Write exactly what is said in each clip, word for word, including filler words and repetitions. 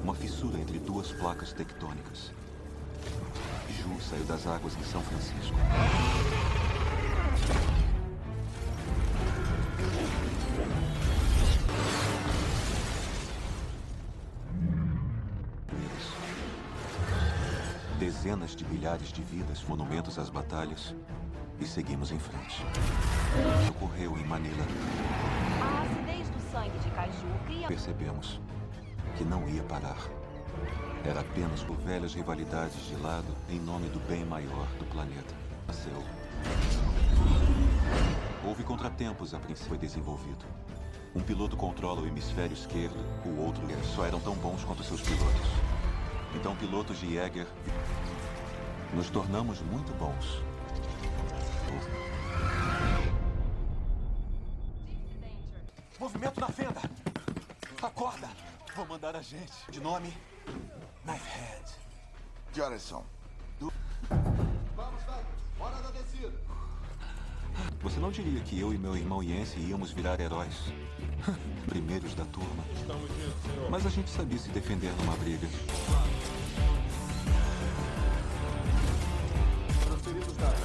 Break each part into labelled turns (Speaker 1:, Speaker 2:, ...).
Speaker 1: uma fissura entre duas placas tectônicas. Ju saiu das águas em São Francisco. Dezenas de milhares de vidas, monumentos às batalhas, e seguimos em frente. Ocorreu em Manila.
Speaker 2: A acidez do sangue de Kaiju cria...
Speaker 1: Percebemos que não ia parar. Era apenas por velhas rivalidades de lado em nome do bem maior do planeta. Nasceu. Houve contratempos a princípio foi desenvolvido. Um piloto controla o hemisfério esquerdo, o outro só eram tão bons quanto seus pilotos. Então, pilotos de Jäger, nos tornamos muito bons.
Speaker 3: Movimento na fenda! Acorda! Vou mandar a gente. De nome... Knifehead.
Speaker 4: Que horas são?
Speaker 3: Do...
Speaker 4: Vamos, Douglas. Hora da descida.
Speaker 1: Você não diria que eu e meu irmão Yancey íamos virar heróis? Primeiros da turma. Mas a gente sabia se defender numa briga.
Speaker 4: Transferidos dados.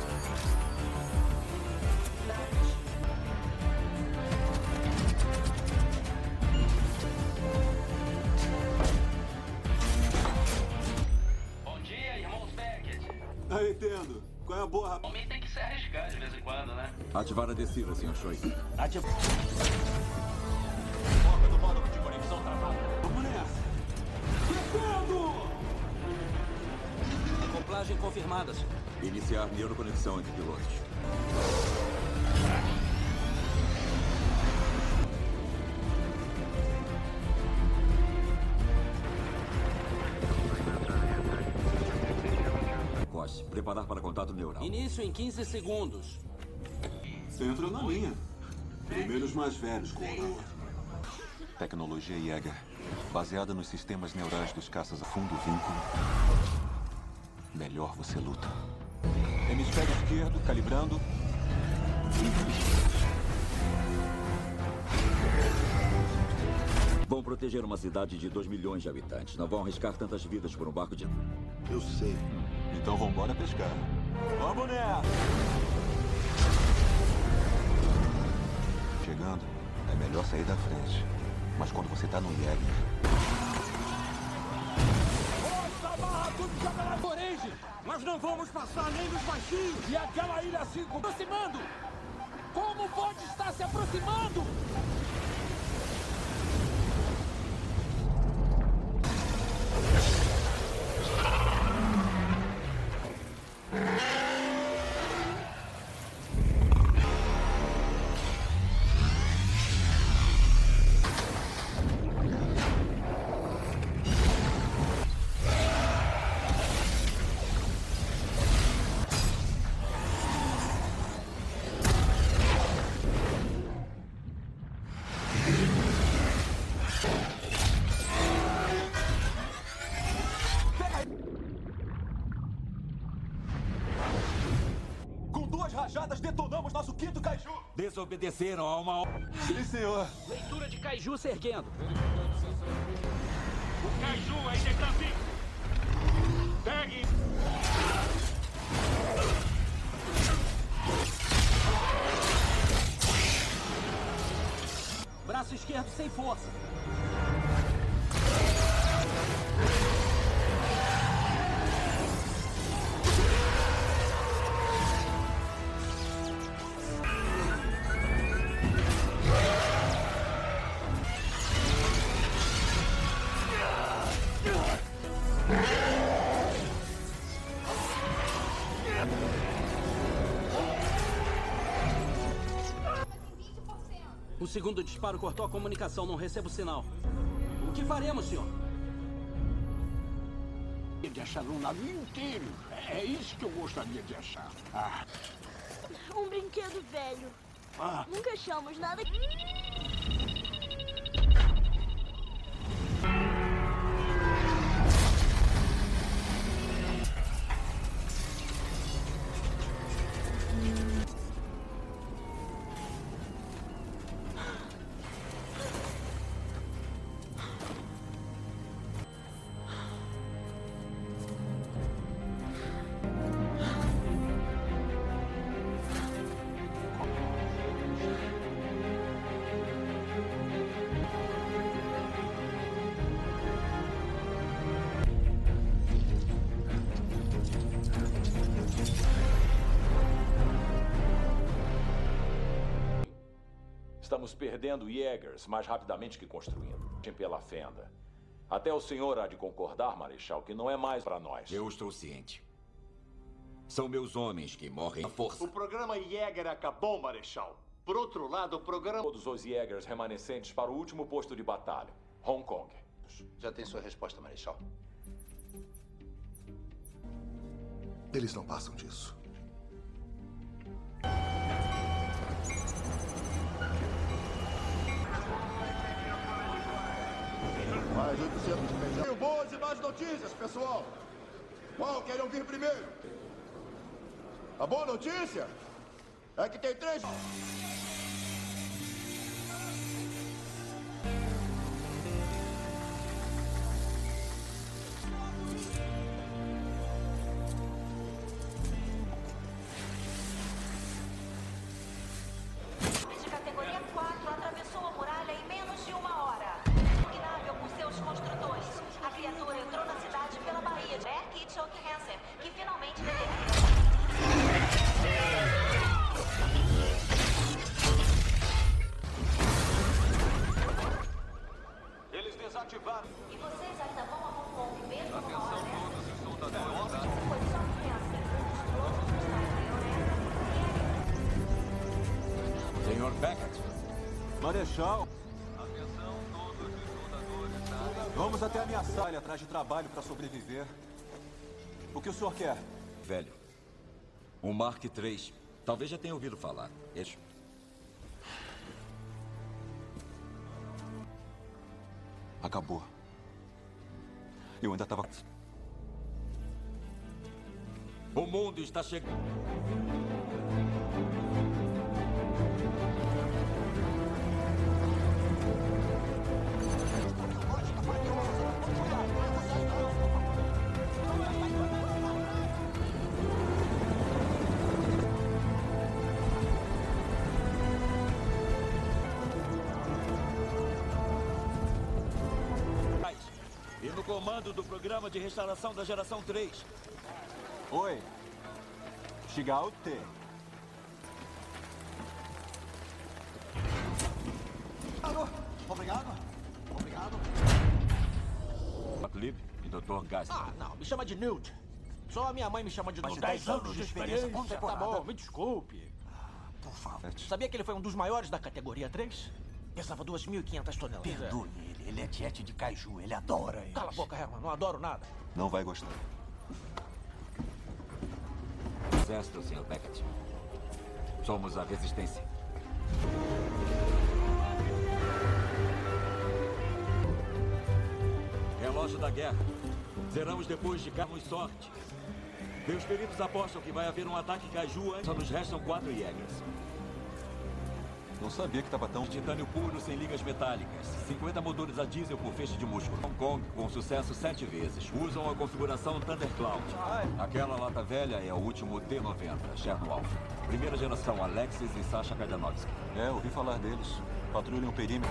Speaker 5: Bom dia, irmãos Beckett.
Speaker 3: Aí, Tendo. Qual é a boa, rapaz?
Speaker 5: O homem tem que se arriscar de vez em quando, né?
Speaker 6: Ativar a descida, senhor Choi.
Speaker 5: Ativar.
Speaker 3: Foca do módulo de conexão travado. Vamos nessa. Descendo!
Speaker 5: Acoplagem confirmada, senhor.
Speaker 6: Iniciar neuroconexão entre pilotos. Ross, preparar para contato neural.
Speaker 5: Início em quinze segundos.
Speaker 3: Centro na linha. Primeiros mais velhos, coroa.
Speaker 1: Tecnologia Jäger, baseada nos sistemas neurais dos caças a fundo vínculo. Melhor você luta. Hemisfério esquerdo, calibrando.
Speaker 6: Vão proteger uma cidade de dois milhões de habitantes. Não vão arriscar tantas vidas por um barco de...
Speaker 4: Eu sei.
Speaker 1: Então vambora pescar.
Speaker 3: Vamos nessa!
Speaker 1: Chegando, é melhor sair da frente. Mas quando você tá no Jäger...
Speaker 3: Força, barra, tudo camarada Orange! Nós não vamos passar nem dos baixinhos! E aquela ilha cinco aproximando! Como pode estar se aproximando? Rajadas, detonamos nosso quinto Kaiju!
Speaker 6: Desobedeceram a uma...
Speaker 3: Sim, senhor.
Speaker 5: Leitura de Kaiju se erguendo.
Speaker 7: O Kaiju ainda está vivo. Pegue!
Speaker 5: Braço esquerdo sem força. O segundo disparo cortou a comunicação, não recebo sinal. O que faremos, senhor?
Speaker 7: De achar um navio inteiro. É isso que eu gostaria de achar. Ah.
Speaker 8: Um brinquedo velho.
Speaker 7: Ah.
Speaker 8: Nunca achamos nada.
Speaker 9: Estamos perdendo Jägers mais rapidamente que construindo. Pela fenda. Até o senhor há de concordar, Marechal, que não é mais para nós.
Speaker 6: Eu estou ciente. São meus homens que morrem à força.
Speaker 10: O programa Jäger acabou, Marechal. Por outro lado, o programa...
Speaker 9: Todos os Jägers remanescentes para o último posto de batalha, Hong Kong.
Speaker 11: Já tem sua resposta, Marechal.
Speaker 4: Eles não passam disso. Mais oitocentos de Tenho boas e más notícias, pessoal. Qual querem ouvir primeiro? A boa notícia é que tem três...
Speaker 2: De categoria quatro atravessou a muralha em menos de uma hora. Inável por seus construtores, a criatura entrou na cidade pela Baía de Beck e Chuck Hansen, que finalmente determinou.
Speaker 3: Eles desativaram.
Speaker 2: E vocês ainda vão a Hong Kong mesmo? Atenção todos os soldadores. Foi só Hansen, um dos pilotos do Sniper
Speaker 6: Senhor Beckett.
Speaker 1: Marechal,
Speaker 3: Atenção todos os soldadores.
Speaker 1: vamos até ameaçar ele atrás de trabalho para sobreviver. O que o senhor quer?
Speaker 6: Velho. Um Mark três. Talvez já tenha ouvido falar. Eixo.
Speaker 1: Acabou. Eu ainda estava...
Speaker 6: O mundo está chegando. E no comando do programa de restauração da geração três.
Speaker 1: Oi. Shigaute.
Speaker 11: Obrigado. Obrigado.
Speaker 6: Lib e doutor Gass.
Speaker 5: Ah, não. Me chama de Newt. Só a minha mãe me chama de Newt.
Speaker 11: dez anos de experiência por
Speaker 5: Tá
Speaker 11: temporada.
Speaker 5: bom, me desculpe.
Speaker 11: Por favor.
Speaker 5: Sabia que ele foi um dos maiores da categoria três? Pesava duas mil e quinhentas toneladas.
Speaker 11: Perdoe ele. Ele é tiete de Kaiju. Ele adora eles.
Speaker 5: Cala a boca, Herman. Não adoro nada.
Speaker 1: Não vai gostar.
Speaker 6: Exército, senhor Beckett. Somos a resistência. Relógio da guerra. Zeramos depois de carmos sorte. Meus peritos apostam que vai haver um ataque Kaiju antes. Só nos restam quatro Jägers.
Speaker 1: Não sabia que estava tão...
Speaker 6: Titânio puro sem ligas metálicas. cinquenta motores a diesel por feixe de músculo. Hong Kong com sucesso sete vezes. Usam a configuração Thundercloud. Aquela lata velha é o último T noventa, Cherno Alpha. Primeira geração, Alexis e Sasha Kadanovsky.
Speaker 1: É, ouvi falar deles. Patrulham o perímetro.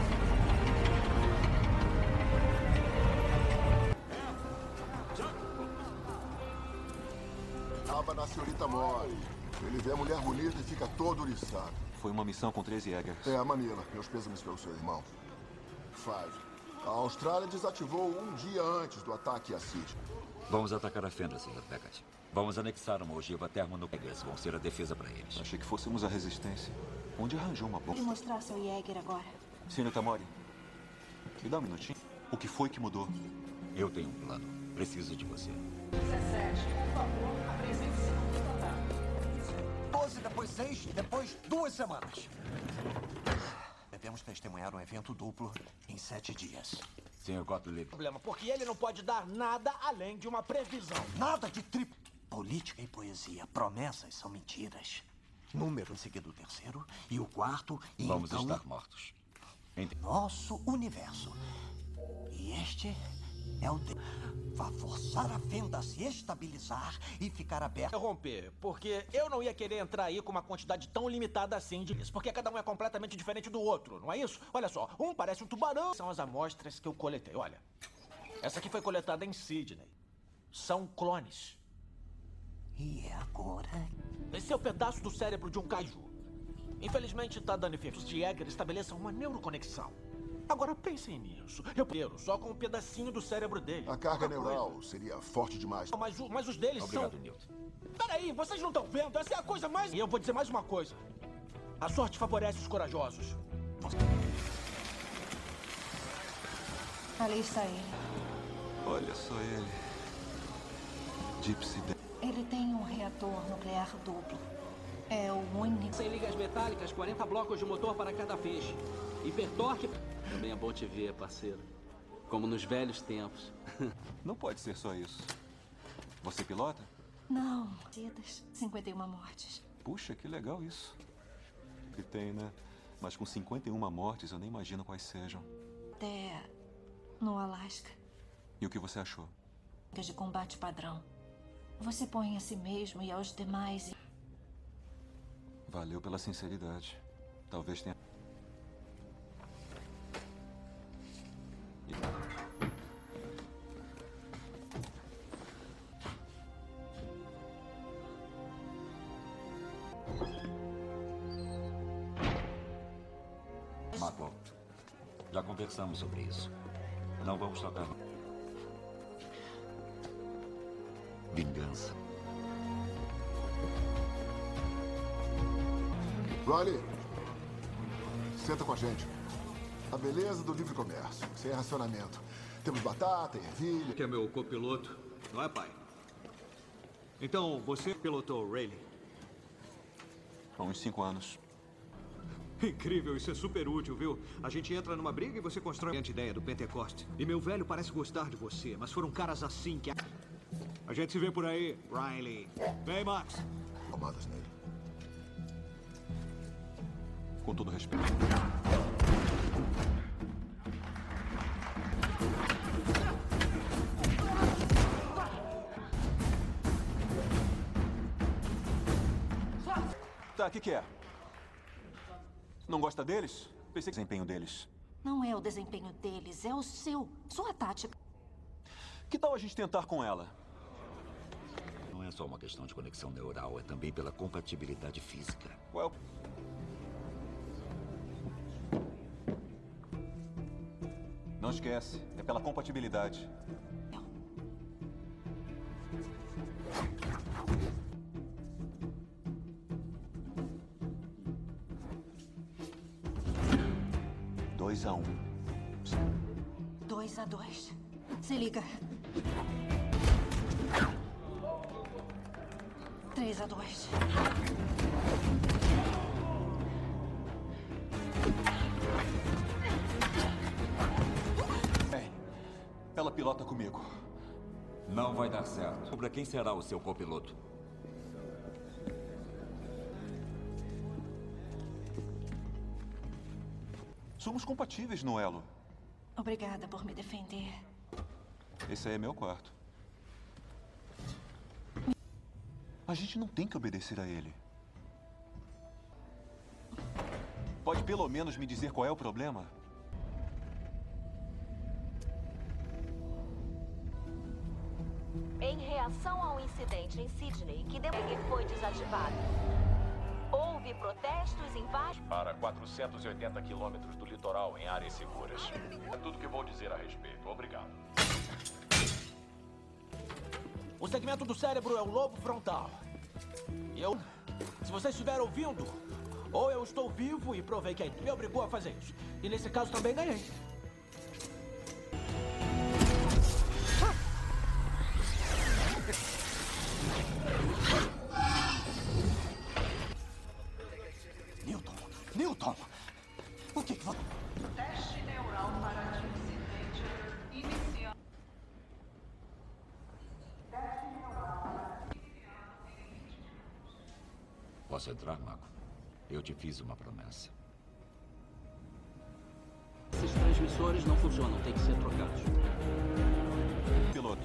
Speaker 4: Aba na senhorita Mori. Ele vê a mulher bonita e fica todo oriçado.
Speaker 1: Foi uma missão com treze Jägers.
Speaker 4: É, a Manila. Meus pêsames pelo seu irmão. Five. A Austrália desativou um dia antes do ataque a City.
Speaker 6: Vamos atacar a fenda, senhor Beckett. Vamos anexar uma ogiva termonuclear. Vão ser a defesa para eles.
Speaker 1: Achei que fôssemos a resistência. Onde arranjou uma bomba?
Speaker 8: Pode mostrar seu Jäger agora.
Speaker 1: Senhorita Mori, me dá um minutinho. O que foi que mudou?
Speaker 6: Eu tenho um plano. Preciso de você.
Speaker 3: dezessete, por favor, apresente-se no total.
Speaker 11: doze, depois seis e depois duas semanas. Devemos testemunhar um evento duplo em sete dias.
Speaker 6: Senhor Gottlieb.
Speaker 5: Problema, porque ele não pode dar nada além de uma previsão.
Speaker 11: Nada de trip. Política e poesia. Promessas são mentiras. Número em seguida o terceiro e o quarto e
Speaker 6: Vamos
Speaker 11: então...
Speaker 6: estar mortos. Entendi.
Speaker 11: Nosso universo. E este é o de... Vá forçar a fenda a se estabilizar e ficar aberta.
Speaker 5: Romper, porque eu não ia querer entrar aí com uma quantidade tão limitada assim de isso, porque cada um é completamente diferente do outro, não é isso? Olha só, um parece um tubarão. São as amostras que eu coletei, olha. Essa aqui foi coletada em Sydney. São clones.
Speaker 11: E agora?
Speaker 5: Esse é o pedaço do cérebro de um caju. Infelizmente, tá danificado. Os Jäger estabeleçam uma neuroconexão. Agora pensem nisso. Eu quero só com um pedacinho do cérebro dele.
Speaker 4: A carga neural seria forte demais.
Speaker 5: Mas, o, mas os deles
Speaker 6: Obrigado,
Speaker 5: são...
Speaker 6: Newt.
Speaker 5: Peraí, vocês não estão vendo? Essa é a coisa mais... E eu vou dizer mais uma coisa. A sorte favorece os corajosos.
Speaker 12: Ali está ele.
Speaker 1: Olha só ele. Gypsy.
Speaker 12: Ele tem um reator nuclear duplo. É o único...
Speaker 3: Sem ligas metálicas, quarenta blocos de motor para cada feixe. Hipertorque... Também é bom te ver, parceiro. Como nos velhos tempos.
Speaker 1: Não pode ser só isso. Você pilota?
Speaker 12: Não. cinquenta e uma mortes.
Speaker 1: Puxa, que legal isso. Que tem, né? Mas com cinquenta e uma mortes, eu nem imagino quais sejam.
Speaker 12: Até no Alasca.
Speaker 1: E o que você achou?
Speaker 12: De combate padrão. Você põe a si mesmo e aos demais e...
Speaker 1: Valeu pela sinceridade. Talvez tenha...
Speaker 6: Marco, já conversamos sobre isso. Não vamos tocar. Vingança.
Speaker 4: Riley, senta com a gente. A beleza do livre comércio, sem racionamento. Temos batata, ervilha...
Speaker 13: Que é meu copiloto, não é, pai? Então, você pilotou o Rayleigh?
Speaker 1: Há uns cinco anos.
Speaker 13: Incrível, isso é super útil, viu? A gente entra numa briga e você constrói a ideia do Pentecoste. E meu velho parece gostar de você, mas foram caras assim que... A gente se vê por aí, Riley. Vem, Max.
Speaker 4: Tomadas nele.
Speaker 1: Com todo respeito. Tá, o que, que é? Não gosta deles? Pensei que o desempenho deles.
Speaker 12: Não é o desempenho deles, é o seu. Sua tática.
Speaker 1: Que tal a gente tentar com ela?
Speaker 6: Não é só uma questão de conexão neural, é também pela compatibilidade física.
Speaker 1: Well... Não esquece, é pela compatibilidade. Dois a um.
Speaker 12: Dois a dois. Se liga. Três a dois.
Speaker 1: Bem, ela pilota comigo.
Speaker 6: Não vai dar certo. Para quem será o seu copiloto?
Speaker 1: Somos compatíveis no elo.
Speaker 12: Obrigada por me defender.
Speaker 1: Esse aí é meu quarto. A gente não tem que obedecer a ele. Pode pelo menos me dizer qual é o problema?
Speaker 2: Em reação ao incidente em Sydney, que Demeg foi desativado. Houve protestos em vários...
Speaker 9: Para quatrocentos e oitenta quilômetros do litoral em áreas seguras. É tudo que vou dizer a respeito. Obrigado.
Speaker 5: O segmento do cérebro é o lobo frontal. E eu... Se você estiver ouvindo, ou eu estou vivo e provei que me obrigou a fazer isso. E nesse caso também ganhei.
Speaker 11: Newton, Newton, o que que você...
Speaker 14: Teste neural para incidente inicial.
Speaker 6: Posso entrar, Marco? Eu te fiz uma promessa.
Speaker 3: Esses transmissores não funcionam, tem que ser trocados.
Speaker 1: Piloto.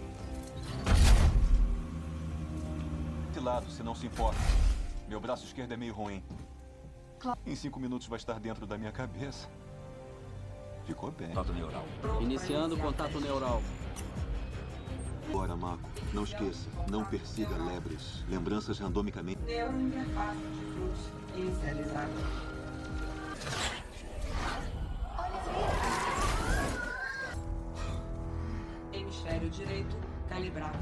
Speaker 1: Esse lado, se não se importa. Meu braço esquerdo é meio ruim. Em cinco minutos vai estar dentro da minha cabeça. Ficou bem.
Speaker 6: Contato neural.
Speaker 3: Iniciando contato neural.
Speaker 1: Bora, Marco. Não esqueça, não persiga lebres. Lembranças randomicamente.
Speaker 14: Neurointerface de fluxo inicializada. Hemisfério direito calibrado.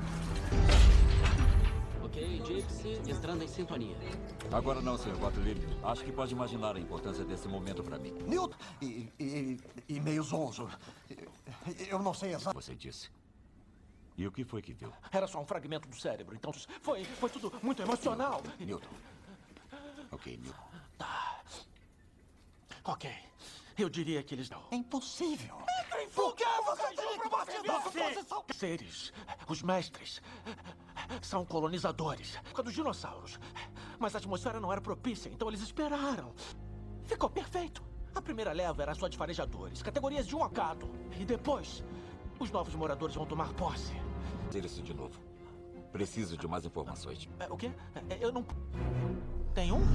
Speaker 15: Ok, Gypsy, entrando em sintonia.
Speaker 6: Agora não, senhor Gottlieb. Acho que pode imaginar a importância desse momento para mim.
Speaker 11: Newton! E, e, e meio zonzo. Eu não sei exatamente.
Speaker 6: Você disse. E o que foi que viu?
Speaker 5: Era só um fragmento do cérebro, então foi, foi tudo muito emocional.
Speaker 6: Newton. Ok, Newton.
Speaker 5: Tá. Ok. Eu diria que eles não.
Speaker 11: É impossível.
Speaker 5: Por que você tem prometido essa posição? Seres, os mestres, são colonizadores. Por causa dos dinossauros. Mas a atmosfera não era propícia, então eles esperaram. Ficou perfeito. A primeira leva era só de farejadores, categorias de um a cada. E depois, os novos moradores vão tomar posse.
Speaker 6: Dizer isso de novo. Preciso de mais informações.
Speaker 5: É, o quê? É, eu não... Tem um?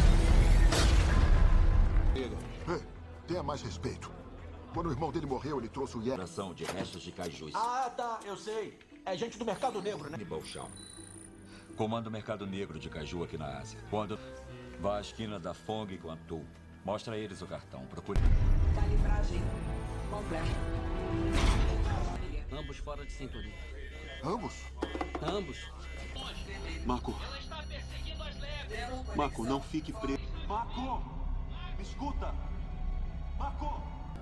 Speaker 4: Ei, tenha mais respeito. Quando o irmão dele morreu, ele trouxe o Ye...
Speaker 6: Ação de restos de kaijus.
Speaker 5: Ah, tá, eu sei. É gente do mercado negro, né?
Speaker 6: Hannibal Shaw. Comando o mercado negro de kaiju aqui na Ásia. Quando vá à esquina da Fong com a Tu, mostra a eles o cartão. Procure.
Speaker 14: Calibragem completa.
Speaker 15: Ambos fora de sintonia.
Speaker 4: Ambos?
Speaker 15: Ambos.
Speaker 1: Marco. Marco, não fique preso.
Speaker 3: Marco! Me escuta! Marco!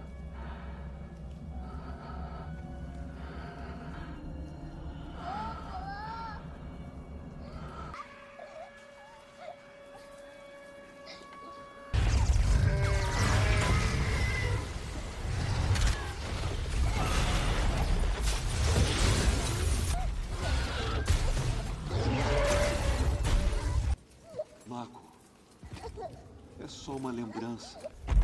Speaker 1: Marco, é só uma lembrança.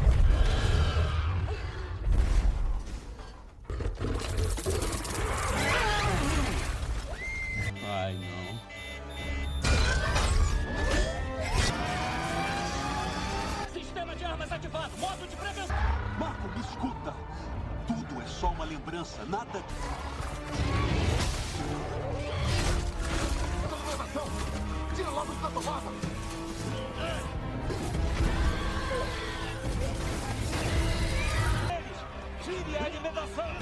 Speaker 15: Ai, não.
Speaker 3: Sistema de armas ativado! Modo de prevenção!
Speaker 1: Marco, me escuta! Tudo é só uma lembrança, nada...
Speaker 4: Tira logo da tomada!
Speaker 3: Tire a alimentação!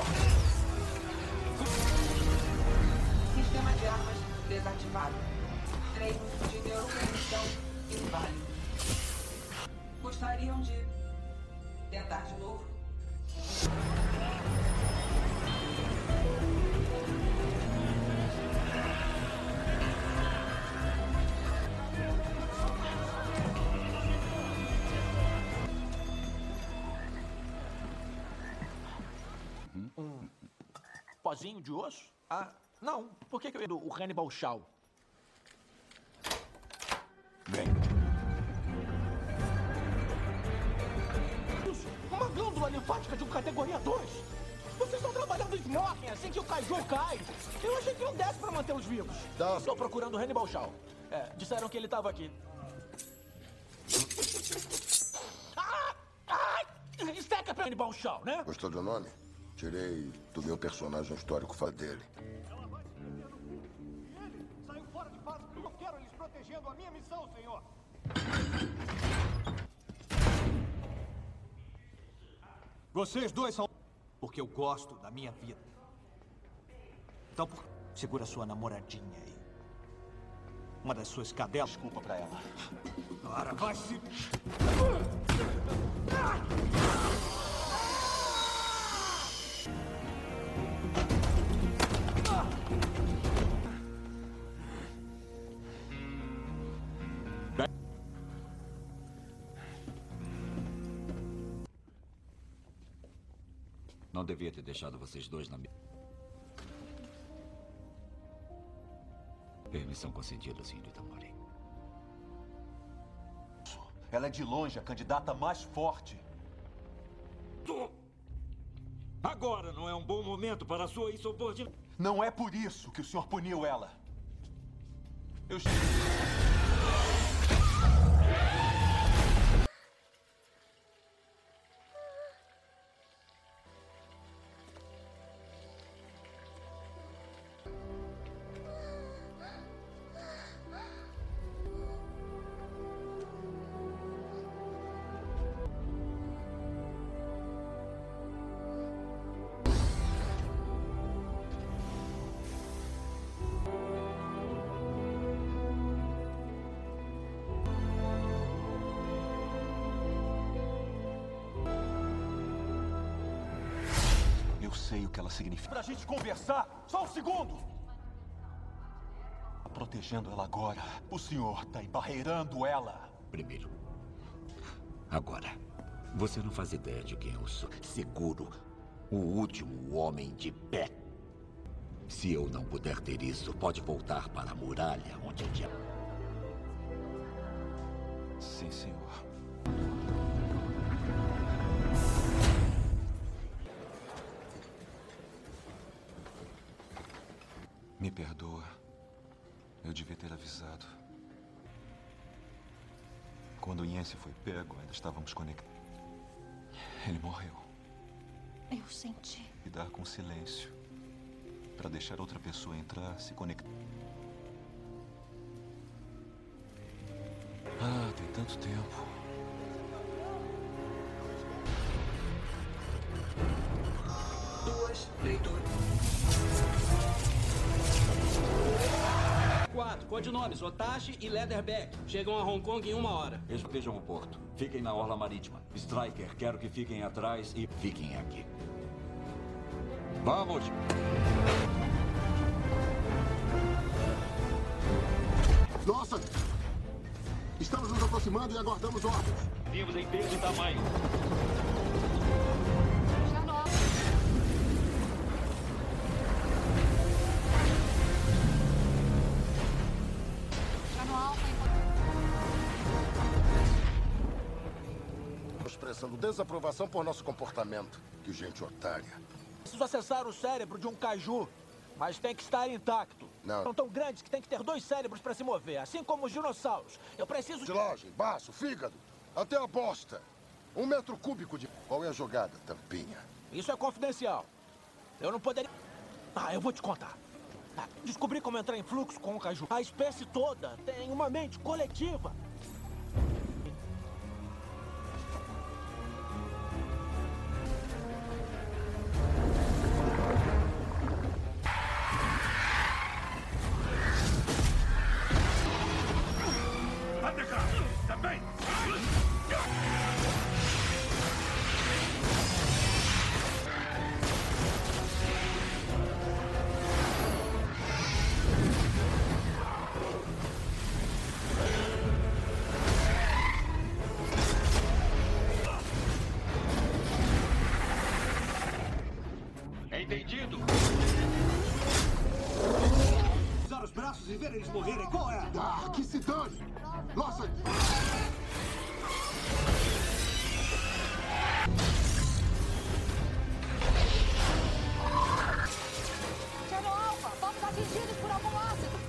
Speaker 14: Sistema de armas desativado. Treino de neurocognição inválido. Gostariam de tentar de novo?
Speaker 5: Um pozinho de osso? Ah, não. Por que que eu ia do o Hannibal Shaw?
Speaker 1: Bem.
Speaker 5: Isso, uma glândula linfática de um categoria dois. Vocês estão trabalhando em morrem assim que o kaiju cai. Eu achei que iam dez pra mantê-los vivos.
Speaker 4: Tá.
Speaker 5: Estou procurando o Hannibal Shaw. É, disseram que ele estava aqui. Ah! Ai! Esteca pra Hannibal Shaw, né?
Speaker 4: Gostou do nome? Tirei do meu personagem histórico fã dele.
Speaker 3: Saiu fora de fase porque eu quero eles protegendo a minha missão, senhor!
Speaker 13: Vocês dois são... Porque eu gosto da minha vida. Então, por... segura sua namoradinha aí. Uma das suas cadelas.
Speaker 1: Desculpa pra ela.
Speaker 13: Cara, vai se...
Speaker 6: Não devia ter deixado vocês dois na... Permissão concedida, senhorita Mori.
Speaker 1: Ela é de longe a candidata mais forte.
Speaker 3: Agora não é um bom momento para a sua insubordinação.
Speaker 1: Não é por isso que o senhor puniu ela. Eu... sei o que ela significa.
Speaker 3: Pra gente conversar, só um segundo!
Speaker 1: Tá protegendo ela agora. O senhor tá embarreirando ela.
Speaker 16: Primeiro. Agora. Você não faz ideia de quem eu sou. Seguro. O último homem de pé. Se eu não puder ter isso, pode voltar para a muralha onde é dia.
Speaker 1: Sim, senhor. Me perdoa. Eu devia ter avisado. Quando o Yancey foi pego, ainda estávamos conectados. Ele morreu.
Speaker 12: Eu senti.
Speaker 1: Lidar com silêncio. Para deixar outra pessoa entrar, se conectar. Ah, tem tanto tempo.
Speaker 14: Duas leituras.
Speaker 15: Quatro. Codinomes Otashi e Leatherback. Chegam a Hong Kong em uma hora.
Speaker 6: Estejam no porto. Fiquem na orla marítima. Striker, quero que fiquem atrás e
Speaker 16: fiquem aqui.
Speaker 6: Vamos!
Speaker 4: Nossa! Estamos nos aproximando e aguardamos ordens.
Speaker 6: Vimos em peso e tamanho.
Speaker 4: Expressando desaprovação por nosso comportamento. Que gente otária.
Speaker 5: Preciso acessar o cérebro de um caju, mas tem que estar intacto.
Speaker 4: Não.
Speaker 5: São tão grandes que tem que ter dois cérebros para se mover, assim como os dinossauros. Eu preciso...
Speaker 4: Silagem, baço, fígado, até a bosta. Um metro cúbico de... Qual é a jogada, tampinha?
Speaker 5: Isso é confidencial. Eu não poderia... Ah, eu vou te contar. Ah, descobri como entrar em fluxo com o caju. A espécie toda tem uma mente coletiva.
Speaker 3: Também!
Speaker 6: Entendido!
Speaker 13: Usar os braços e ver eles morrerem, qual é?
Speaker 4: Ah, que se dane! Nossa!
Speaker 2: Channel Alpha, fomos atingidos por algum ácido.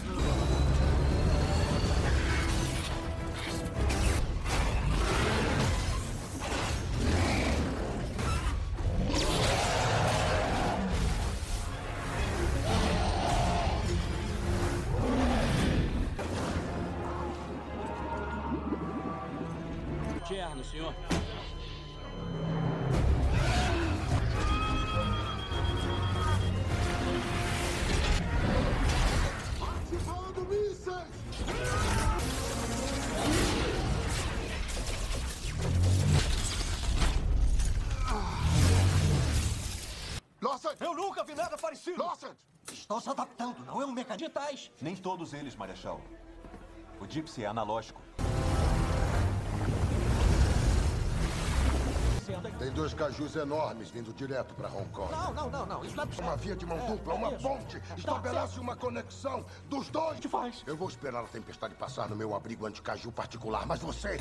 Speaker 15: Tcherno, senhor.
Speaker 4: Ativando mísseis! Lawson!
Speaker 3: Eu nunca vi nada parecido!
Speaker 4: Lawson!
Speaker 11: Estão se adaptando, não é um mecanismo.
Speaker 15: Digitais.
Speaker 1: Nem todos eles, Marechal. O Gypsy é analógico.
Speaker 4: Tem dois cajus enormes vindo direto para Hong Kong.
Speaker 5: Não, não, não, não. Isso não é possível.
Speaker 4: Uma via de mão
Speaker 5: É,
Speaker 4: dupla,
Speaker 5: é
Speaker 4: uma
Speaker 5: isso.
Speaker 4: ponte. Estabelece uma conexão dos dois.
Speaker 5: O que faz?
Speaker 4: Eu vou esperar a tempestade passar no meu abrigo anti-caju particular, mas você...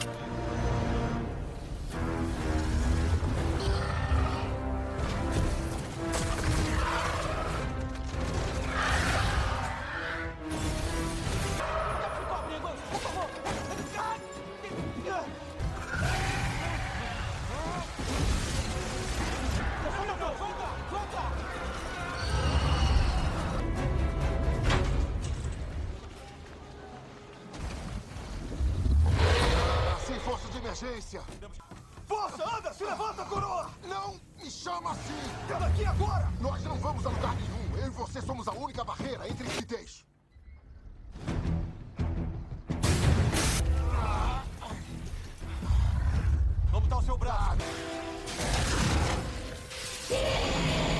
Speaker 5: Fica o abrigo, por favor.
Speaker 4: Sem força de emergência.
Speaker 3: Força, anda! Se levanta, coroa!
Speaker 4: Não me chama assim!
Speaker 3: É daqui agora!
Speaker 4: Nós não vamos a lugar nenhum. Eu e você somos a única barreira entre entidades.
Speaker 3: Vamos dar o seu braço!
Speaker 4: Ah.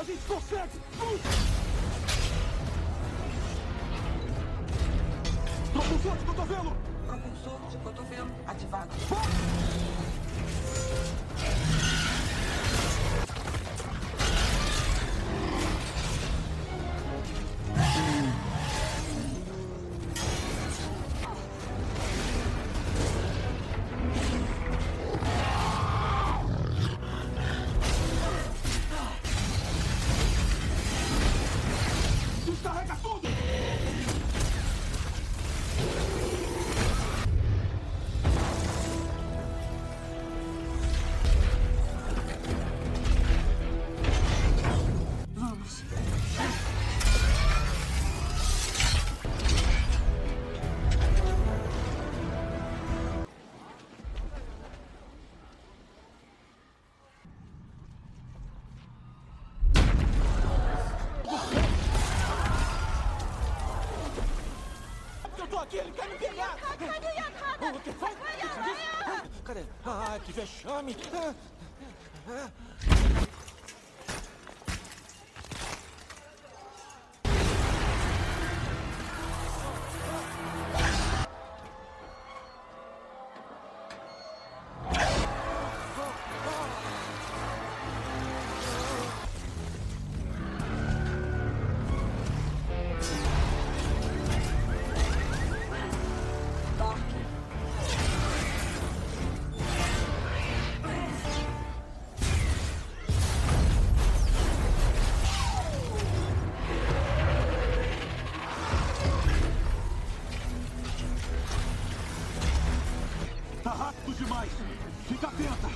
Speaker 3: gente consegue! Propulsor de cotovelo!
Speaker 14: Propulsor de cotovelo ativado.
Speaker 3: Descarrega tudo!
Speaker 14: Vamos.
Speaker 5: Eu tô aqui, ele quer me pegar!
Speaker 8: Cadê o Yakada?
Speaker 5: O que foi? Cadê? Ah, que vexame! Ah, ah.
Speaker 3: Tá rápido demais! Fica atenta!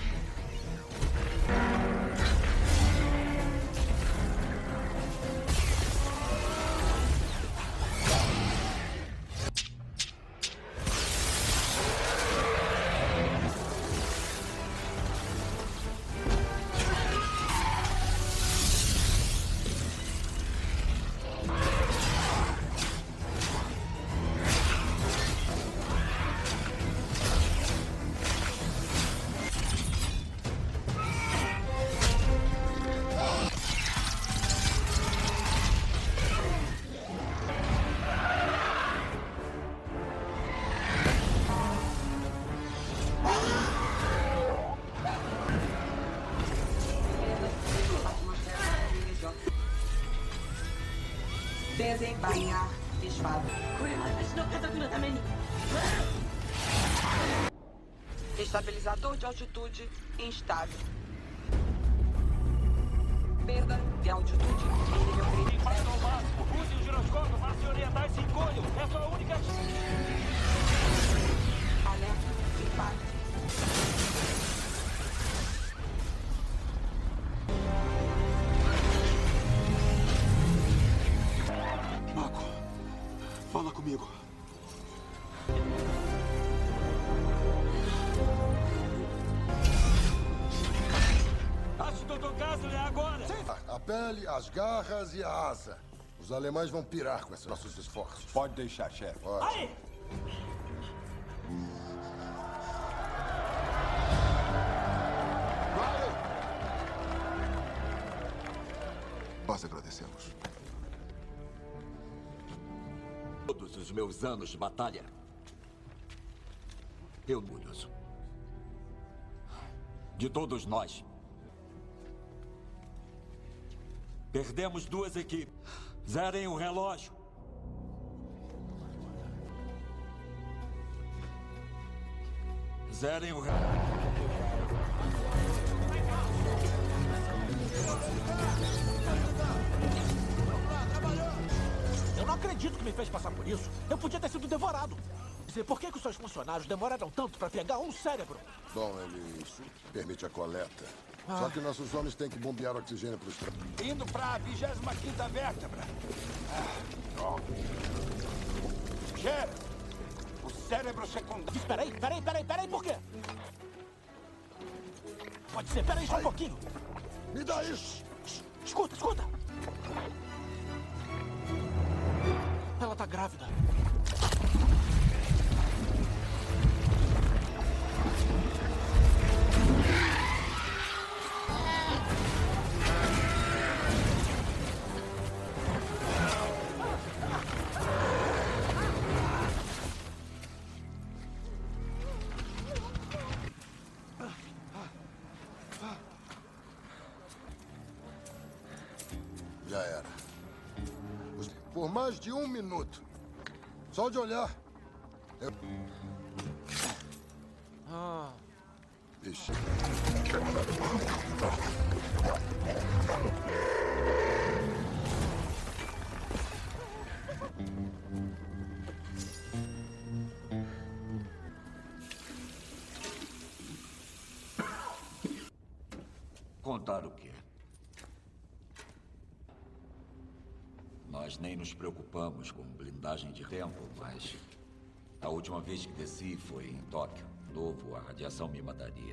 Speaker 14: Desembainhar espada. Estabilizador de altitude instável. Perda de altitude em nível crítico.
Speaker 3: Para ao máximo. Use o giroscópio para se orientar e se encolham. É a sua única...
Speaker 14: Alerta. Impacto.
Speaker 3: Mako, fala comigo. Ácido do Gasly agora!
Speaker 17: A pele, as garras e a asa. Os alemães vão pirar com esses nossos esforços.
Speaker 10: Pode deixar, chefe.
Speaker 3: Aí!
Speaker 17: Nós agradecemos.
Speaker 16: Todos os meus anos de batalha, eu orgulhoso de todos nós. Perdemos duas equipes. Zerem o relógio. Zerem o relógio.
Speaker 5: Eu não acredito que me fez passar por isso. Eu podia ter sido devorado. Dizer, por que, que os seus funcionários demoraram tanto para pegar um cérebro?
Speaker 17: Bom, ele isso permite a coleta.
Speaker 5: Ah.
Speaker 17: Só que nossos homens têm que bombear oxigênio para os...
Speaker 3: Indo para a vigésima quinta vértebra. Ah, droga. Chefe, o cérebro secundário...
Speaker 5: Espera aí, peraí, peraí, peraí, por quê? Pode ser, peraí só um pouquinho.
Speaker 17: Me dá isso.
Speaker 5: Escuta, escuta. Ela tá grávida.
Speaker 17: Já era. Por mais de um minuto. Só de olhar. Eu...
Speaker 5: Ah.
Speaker 17: Ixi.
Speaker 16: Contar o quê? Nós nem nos preocupamos com blindagem de tempo, mas a última vez que desci foi em Tóquio. Novo, a radiação me mataria.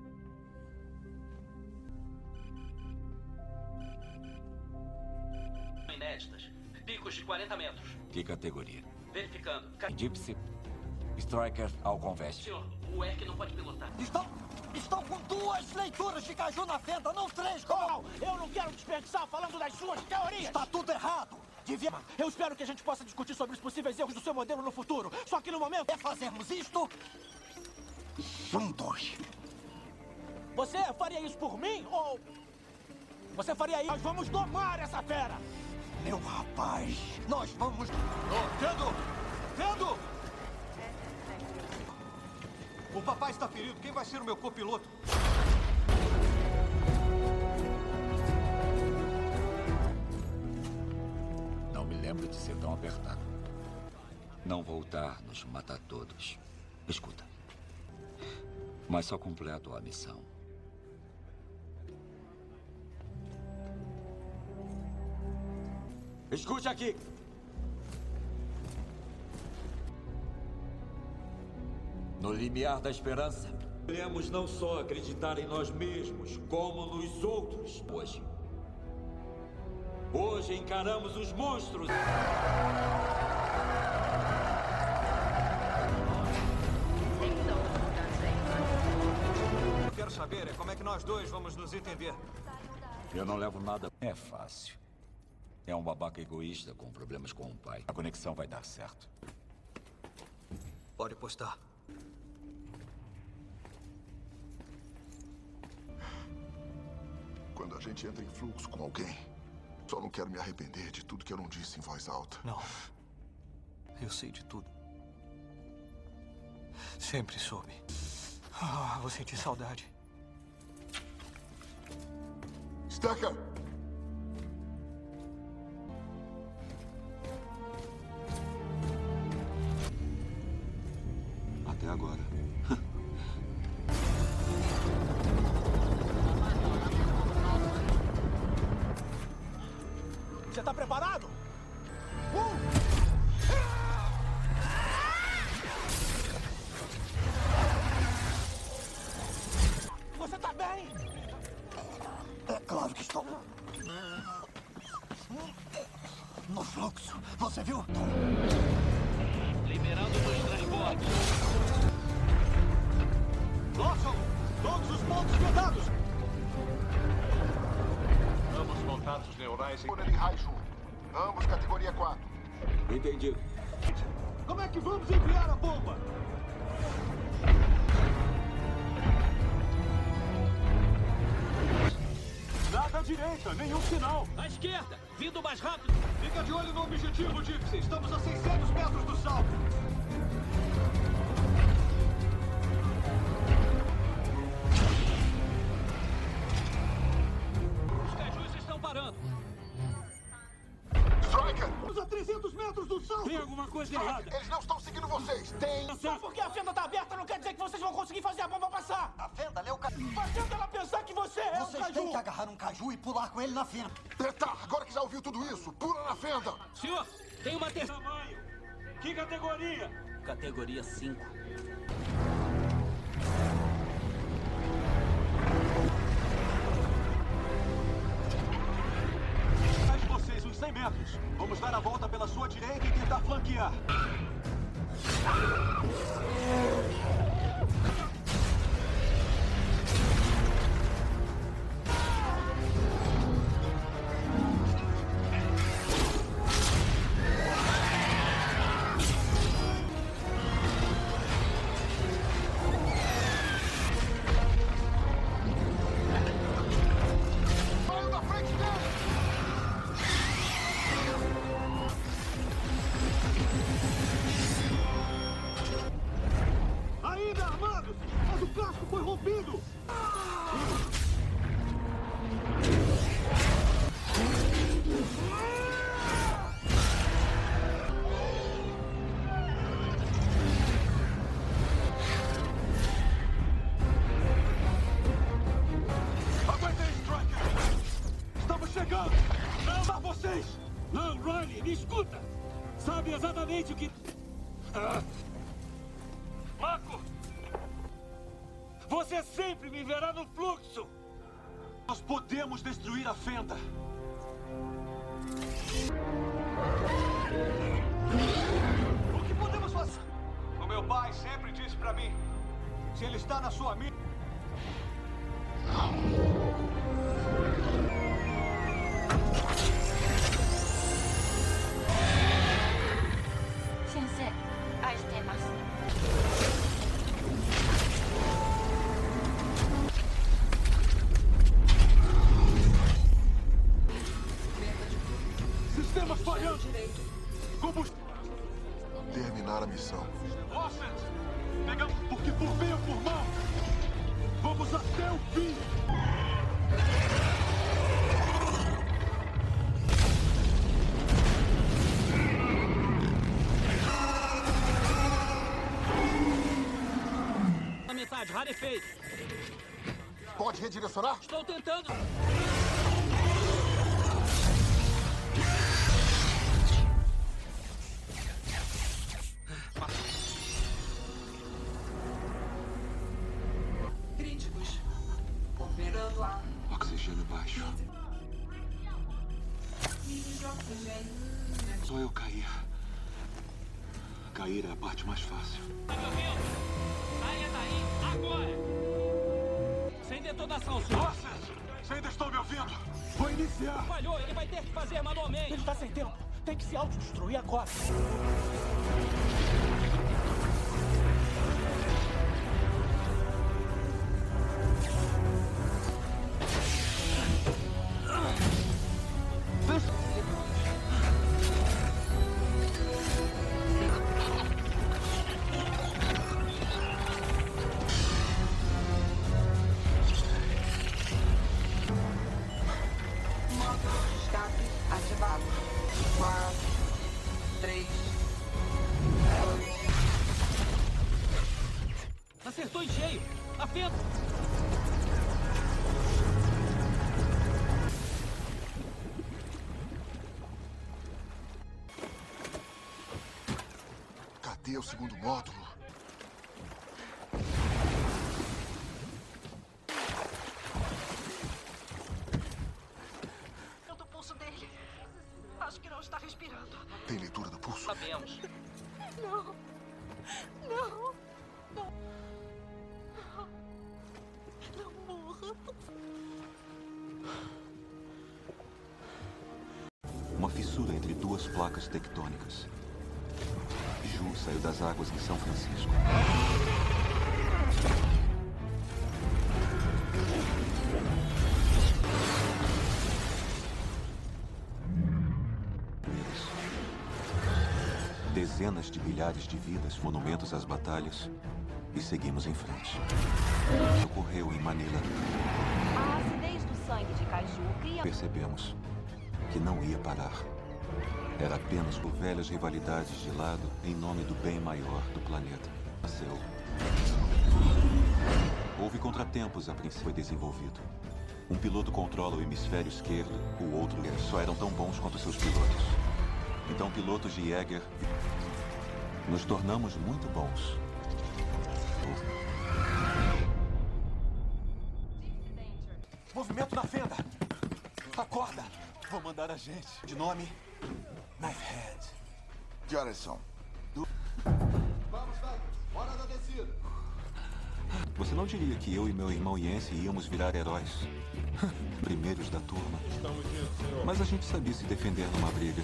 Speaker 15: Inéditas. Picos de quarenta metros.
Speaker 16: Que categoria?
Speaker 15: Verificando.
Speaker 16: Gypsy. Striker ao conveste.
Speaker 15: Senhor, o Erk não pode pilotar.
Speaker 11: Estão, estão com duas leituras de caju na fenda, não três, como...
Speaker 5: Eu não quero desperdiçar falando das suas teorias.
Speaker 11: Está tudo errado. Devia...
Speaker 5: Eu espero que a gente possa discutir sobre os possíveis erros do seu modelo no futuro. Só que no momento...
Speaker 11: É fazermos isto... juntos.
Speaker 5: Você faria isso por mim ou... Você faria isso? Nós vamos domar essa fera.
Speaker 11: Meu rapaz, nós vamos...
Speaker 13: Oh, Tendo! Tendo! O papai está ferido. Quem vai ser o meu copiloto?
Speaker 16: Não me lembro de ser tão apertado. Não voltar nos mata todos. Escuta. Mas só completo a missão. Escute aqui. No limiar da esperança,
Speaker 6: queremos não só acreditar em nós mesmos, como nos outros.
Speaker 16: Hoje.
Speaker 6: Hoje encaramos os monstros.
Speaker 13: Eu quero saber é como é que nós dois vamos nos entender.
Speaker 16: Eu não levo nada. É fácil. É um babaca egoísta com problemas com o pai. A conexão vai dar certo.
Speaker 13: Pode postar.
Speaker 17: Quando a gente entra em fluxo com alguém, só não quero me arrepender de tudo que eu não disse em voz alta.
Speaker 13: Não. Eu sei de tudo. Sempre soube. Ah, vou sentir saudade.
Speaker 17: Stacker!
Speaker 1: Até agora.
Speaker 5: Você tá preparado? Um! Você tá bem?
Speaker 11: É claro que estou. No fluxo. Você viu?
Speaker 15: Liberando os transportes.
Speaker 13: Lawson! Todos os pontos vedados!
Speaker 4: Ambos contatos neurais em Raiju. Ambos categoria quatro.
Speaker 16: Entendido.
Speaker 13: Como é que vamos enviar a bomba? Nada à direita, nenhum sinal.
Speaker 15: À esquerda, vindo mais rápido.
Speaker 13: Fica de olho no objetivo, Gypsy. Estamos a seiscentos metros do salto.
Speaker 15: Os cajus estão parando.
Speaker 17: Striker!
Speaker 13: Estamos a trezentos metros do salto.
Speaker 15: Tem alguma coisa errada.
Speaker 17: Eles não estão seguindo vocês. Tem...
Speaker 5: Só porque a fenda tá aberta não quer dizer que vocês vão conseguir fazer a bomba passar.
Speaker 11: A fenda é o caju.
Speaker 5: Fazendo ela pensar que você é
Speaker 11: Vocês
Speaker 5: um caju.
Speaker 11: têm que agarrar um caju e pular com ele na fenda.
Speaker 17: Tá, agora que já ouviu tudo isso, pula na fenda.
Speaker 15: Senhor, tem uma terceira.
Speaker 13: Tamanho. Que categoria?
Speaker 15: Categoria cinco.
Speaker 13: Mais vocês uns cem metros. Vamos dar a volta pela sua direita e tentar flanquear.
Speaker 17: Olha na frente dele!
Speaker 13: indo!
Speaker 3: Aguenta aí, Striker! Estamos chegando! Não dá vocês!
Speaker 13: Não, Riley, me escuta! Sabe exatamente o que... Ah.
Speaker 3: Marco! Você sempre me verá no fluxo! Nós podemos destruir a fenda! O que podemos fazer? O meu pai sempre disse pra mim: se ele está na sua mira...
Speaker 12: Sensei, as temas.
Speaker 3: Sistemas falhando! Combustível!
Speaker 17: Terminar a missão.
Speaker 3: Offset! Pegamos porque por bem ou por mal! Vamos até o fim!
Speaker 15: A metade, rarefeito.
Speaker 17: Pode redirecionar?
Speaker 15: Estou tentando.
Speaker 14: Críticos. Operando a...
Speaker 3: Oxigênio baixo.
Speaker 14: níveis de oxigênio.
Speaker 3: Só eu cair. Cair é a parte mais fácil.
Speaker 15: Tá me ouvindo? Saia daí, agora! Sem detonação, senhor.
Speaker 3: Nossa! Você ainda estão me ouvindo? Vou iniciar!
Speaker 15: Falhou, ele vai ter que fazer manualmente.
Speaker 5: Ele tá sem tempo. Tem que se autodestruir agora.
Speaker 15: Acertou em cheio. A fenda.
Speaker 17: Cadê o segundo módulo?
Speaker 2: Eu do pulso dele. Acho que não está respirando.
Speaker 17: Tem leitura do pulso?
Speaker 15: Sabemos.
Speaker 2: Não. Não. Não. Não morra.
Speaker 1: Uma fissura entre duas placas tectônicas. Ju saiu das águas em São Francisco. Dezenas de milhares de vidas, monumentos às batalhas, e seguimos em frente. Ocorreu em Manila.
Speaker 2: A acidez do sangue de Kaiju cria...
Speaker 1: Percebemos que não ia parar. Era apenas por velhas rivalidades de lado em nome do bem maior do planeta. Nasceu. Houve contratempos a princípio foi desenvolvido. Um piloto controla o hemisfério esquerdo, o outro só eram tão bons quanto seus pilotos. Então, pilotos de Jäger, nos tornamos muito bons.
Speaker 3: Movimento na fenda! Acorda! Vou mandar a gente. De nome... Knifehead.
Speaker 17: Que horas são?
Speaker 4: Vamos, Vegas. Hora da descida.
Speaker 1: Você não diria que eu e meu irmão Yancey íamos virar heróis? Primeiros da turma. Mas a gente sabia se defender numa briga.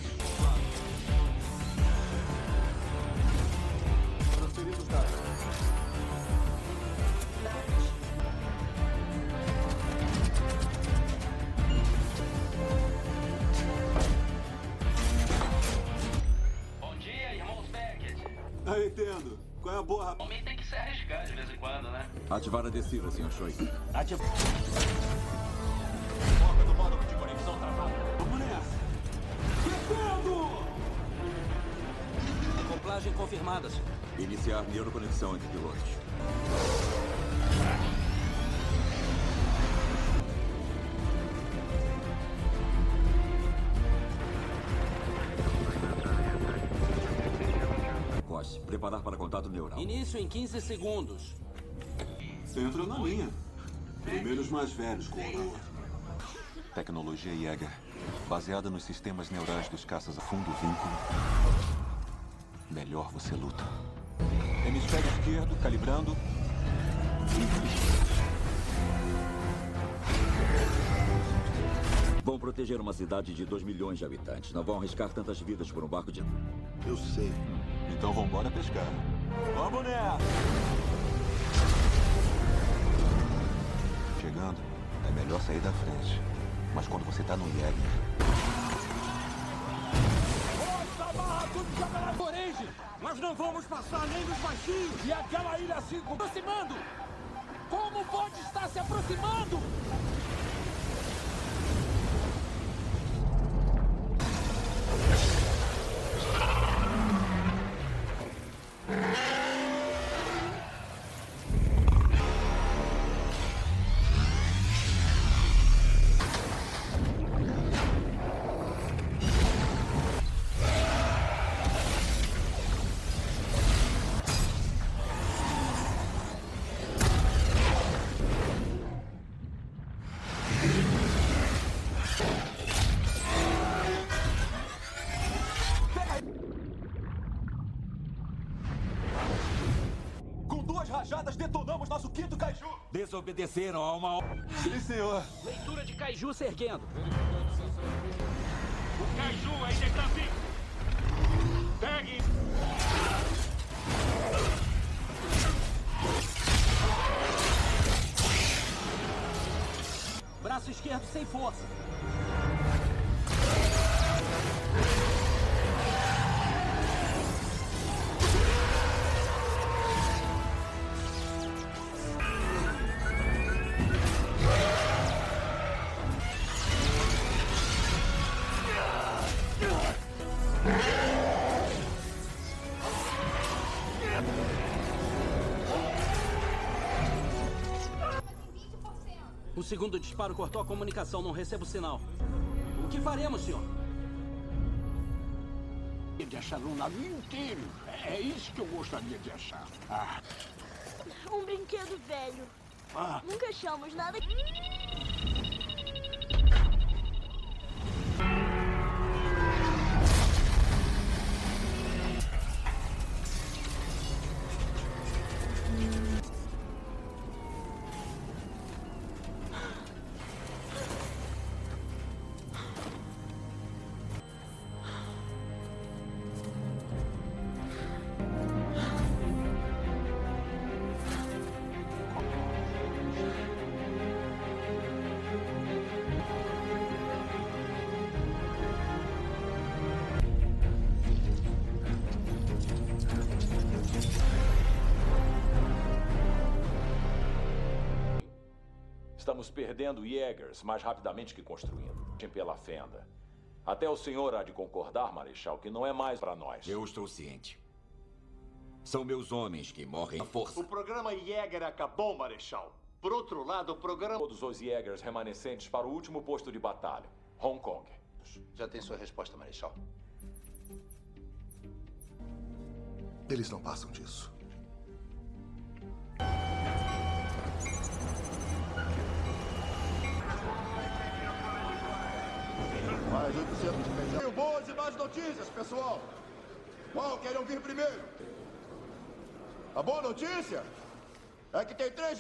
Speaker 4: Transferidos dados.
Speaker 3: Aí, Tendo. Qual é a boa, rapaz?
Speaker 15: O homem tem que se arriscar. arriscar de vez em quando, né?
Speaker 6: Ativar a descida, senhor Choi.
Speaker 5: Ativar.
Speaker 3: Foca do módulo de conexão travado. Vamos nessa. Descendo!
Speaker 15: Acoplagem confirmada, senhor.
Speaker 6: Iniciar neuroconexão entre pilotos. Coste, preparar para contato neural.
Speaker 15: Início em quinze segundos.
Speaker 18: Entra na linha. Primeiros mais velhos, coroa.
Speaker 1: Tecnologia Jäger, baseada nos sistemas neurais dos caças a fundo vínculo. Melhor você luta. Hemisfério esquerdo, calibrando.
Speaker 6: Vão proteger uma cidade de dois milhões de habitantes. Não vão arriscar tantas vidas por um barco de...
Speaker 17: Eu sei.
Speaker 1: Então vambora pescar.
Speaker 3: Vamos nessa!
Speaker 1: Chegando, é melhor sair da frente. Mas quando você tá no Jäger...
Speaker 3: Força, barra, tudo joga na Orange! Nós não vamos passar nem dos baixinhos! E aquela ilha se aproximando! Como pode estar se aproximando? Rajadas, detonamos nosso quinto Kaiju!
Speaker 6: Desobedeceram a uma...
Speaker 1: Sim, senhor.
Speaker 15: Leitura de Kaiju se erguendo.
Speaker 3: O Kaiju ainda está vivo! Pegue!
Speaker 15: Braço esquerdo sem força. O segundo disparo cortou a comunicação, não recebo sinal. O que faremos, senhor?
Speaker 7: De achar um navio inteiro. É isso que eu gostaria de achar. Ah.
Speaker 8: Um brinquedo velho.
Speaker 7: Ah.
Speaker 8: Nunca achamos nada.
Speaker 9: Estamos perdendo Jägers mais rapidamente que construindo. Pela fenda. Até o senhor há de concordar, Marechal, que não é mais para nós.
Speaker 16: Eu estou ciente. São meus homens que morrem à força.
Speaker 10: O programa Jäger acabou, Marechal. Por outro lado, o programa...
Speaker 9: Todos os Jägers remanescentes para o último posto de batalha. Hong Kong.
Speaker 19: Já tem sua resposta, Marechal.
Speaker 17: Eles não passam disso.
Speaker 4: Mais oitocentos metros. Tenho boas e más notícias, pessoal. Qual querem ouvir primeiro? A boa notícia é que tem três...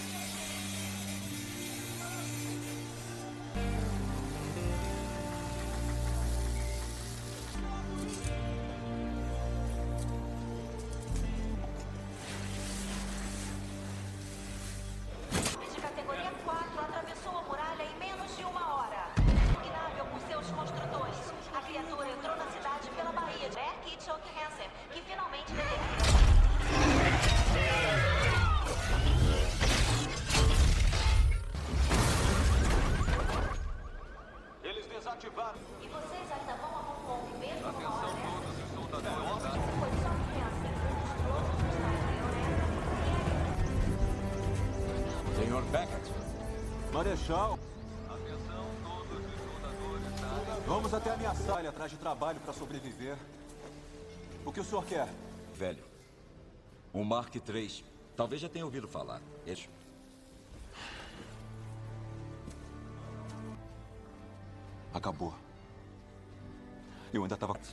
Speaker 2: De categoria quatro atravessou a muralha em menos de uma hora. Ignável por seus construtores, a criatura entrou na cidade pela Baía de Beck e Choke Hansen, que finalmente determina... Vocês ainda vão a Hong Kong mesmo numa hora dessa? Foi só criança.
Speaker 6: Senhor Beckett.
Speaker 1: Marechal. Vamos até ameaçar ele atrás de trabalho para sobreviver. O que o senhor quer?
Speaker 6: Velho. Um Mark três. Talvez já tenha ouvido falar. Eixo.
Speaker 1: Acabou. Eu ainda estava...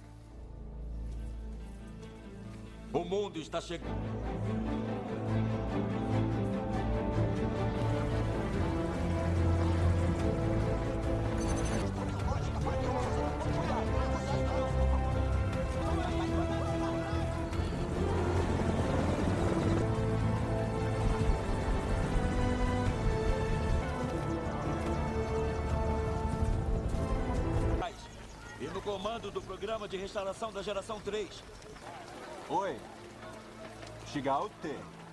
Speaker 6: O mundo está chegando. E no comando do programa de restauração da geração três.
Speaker 1: Oi. Shigaute.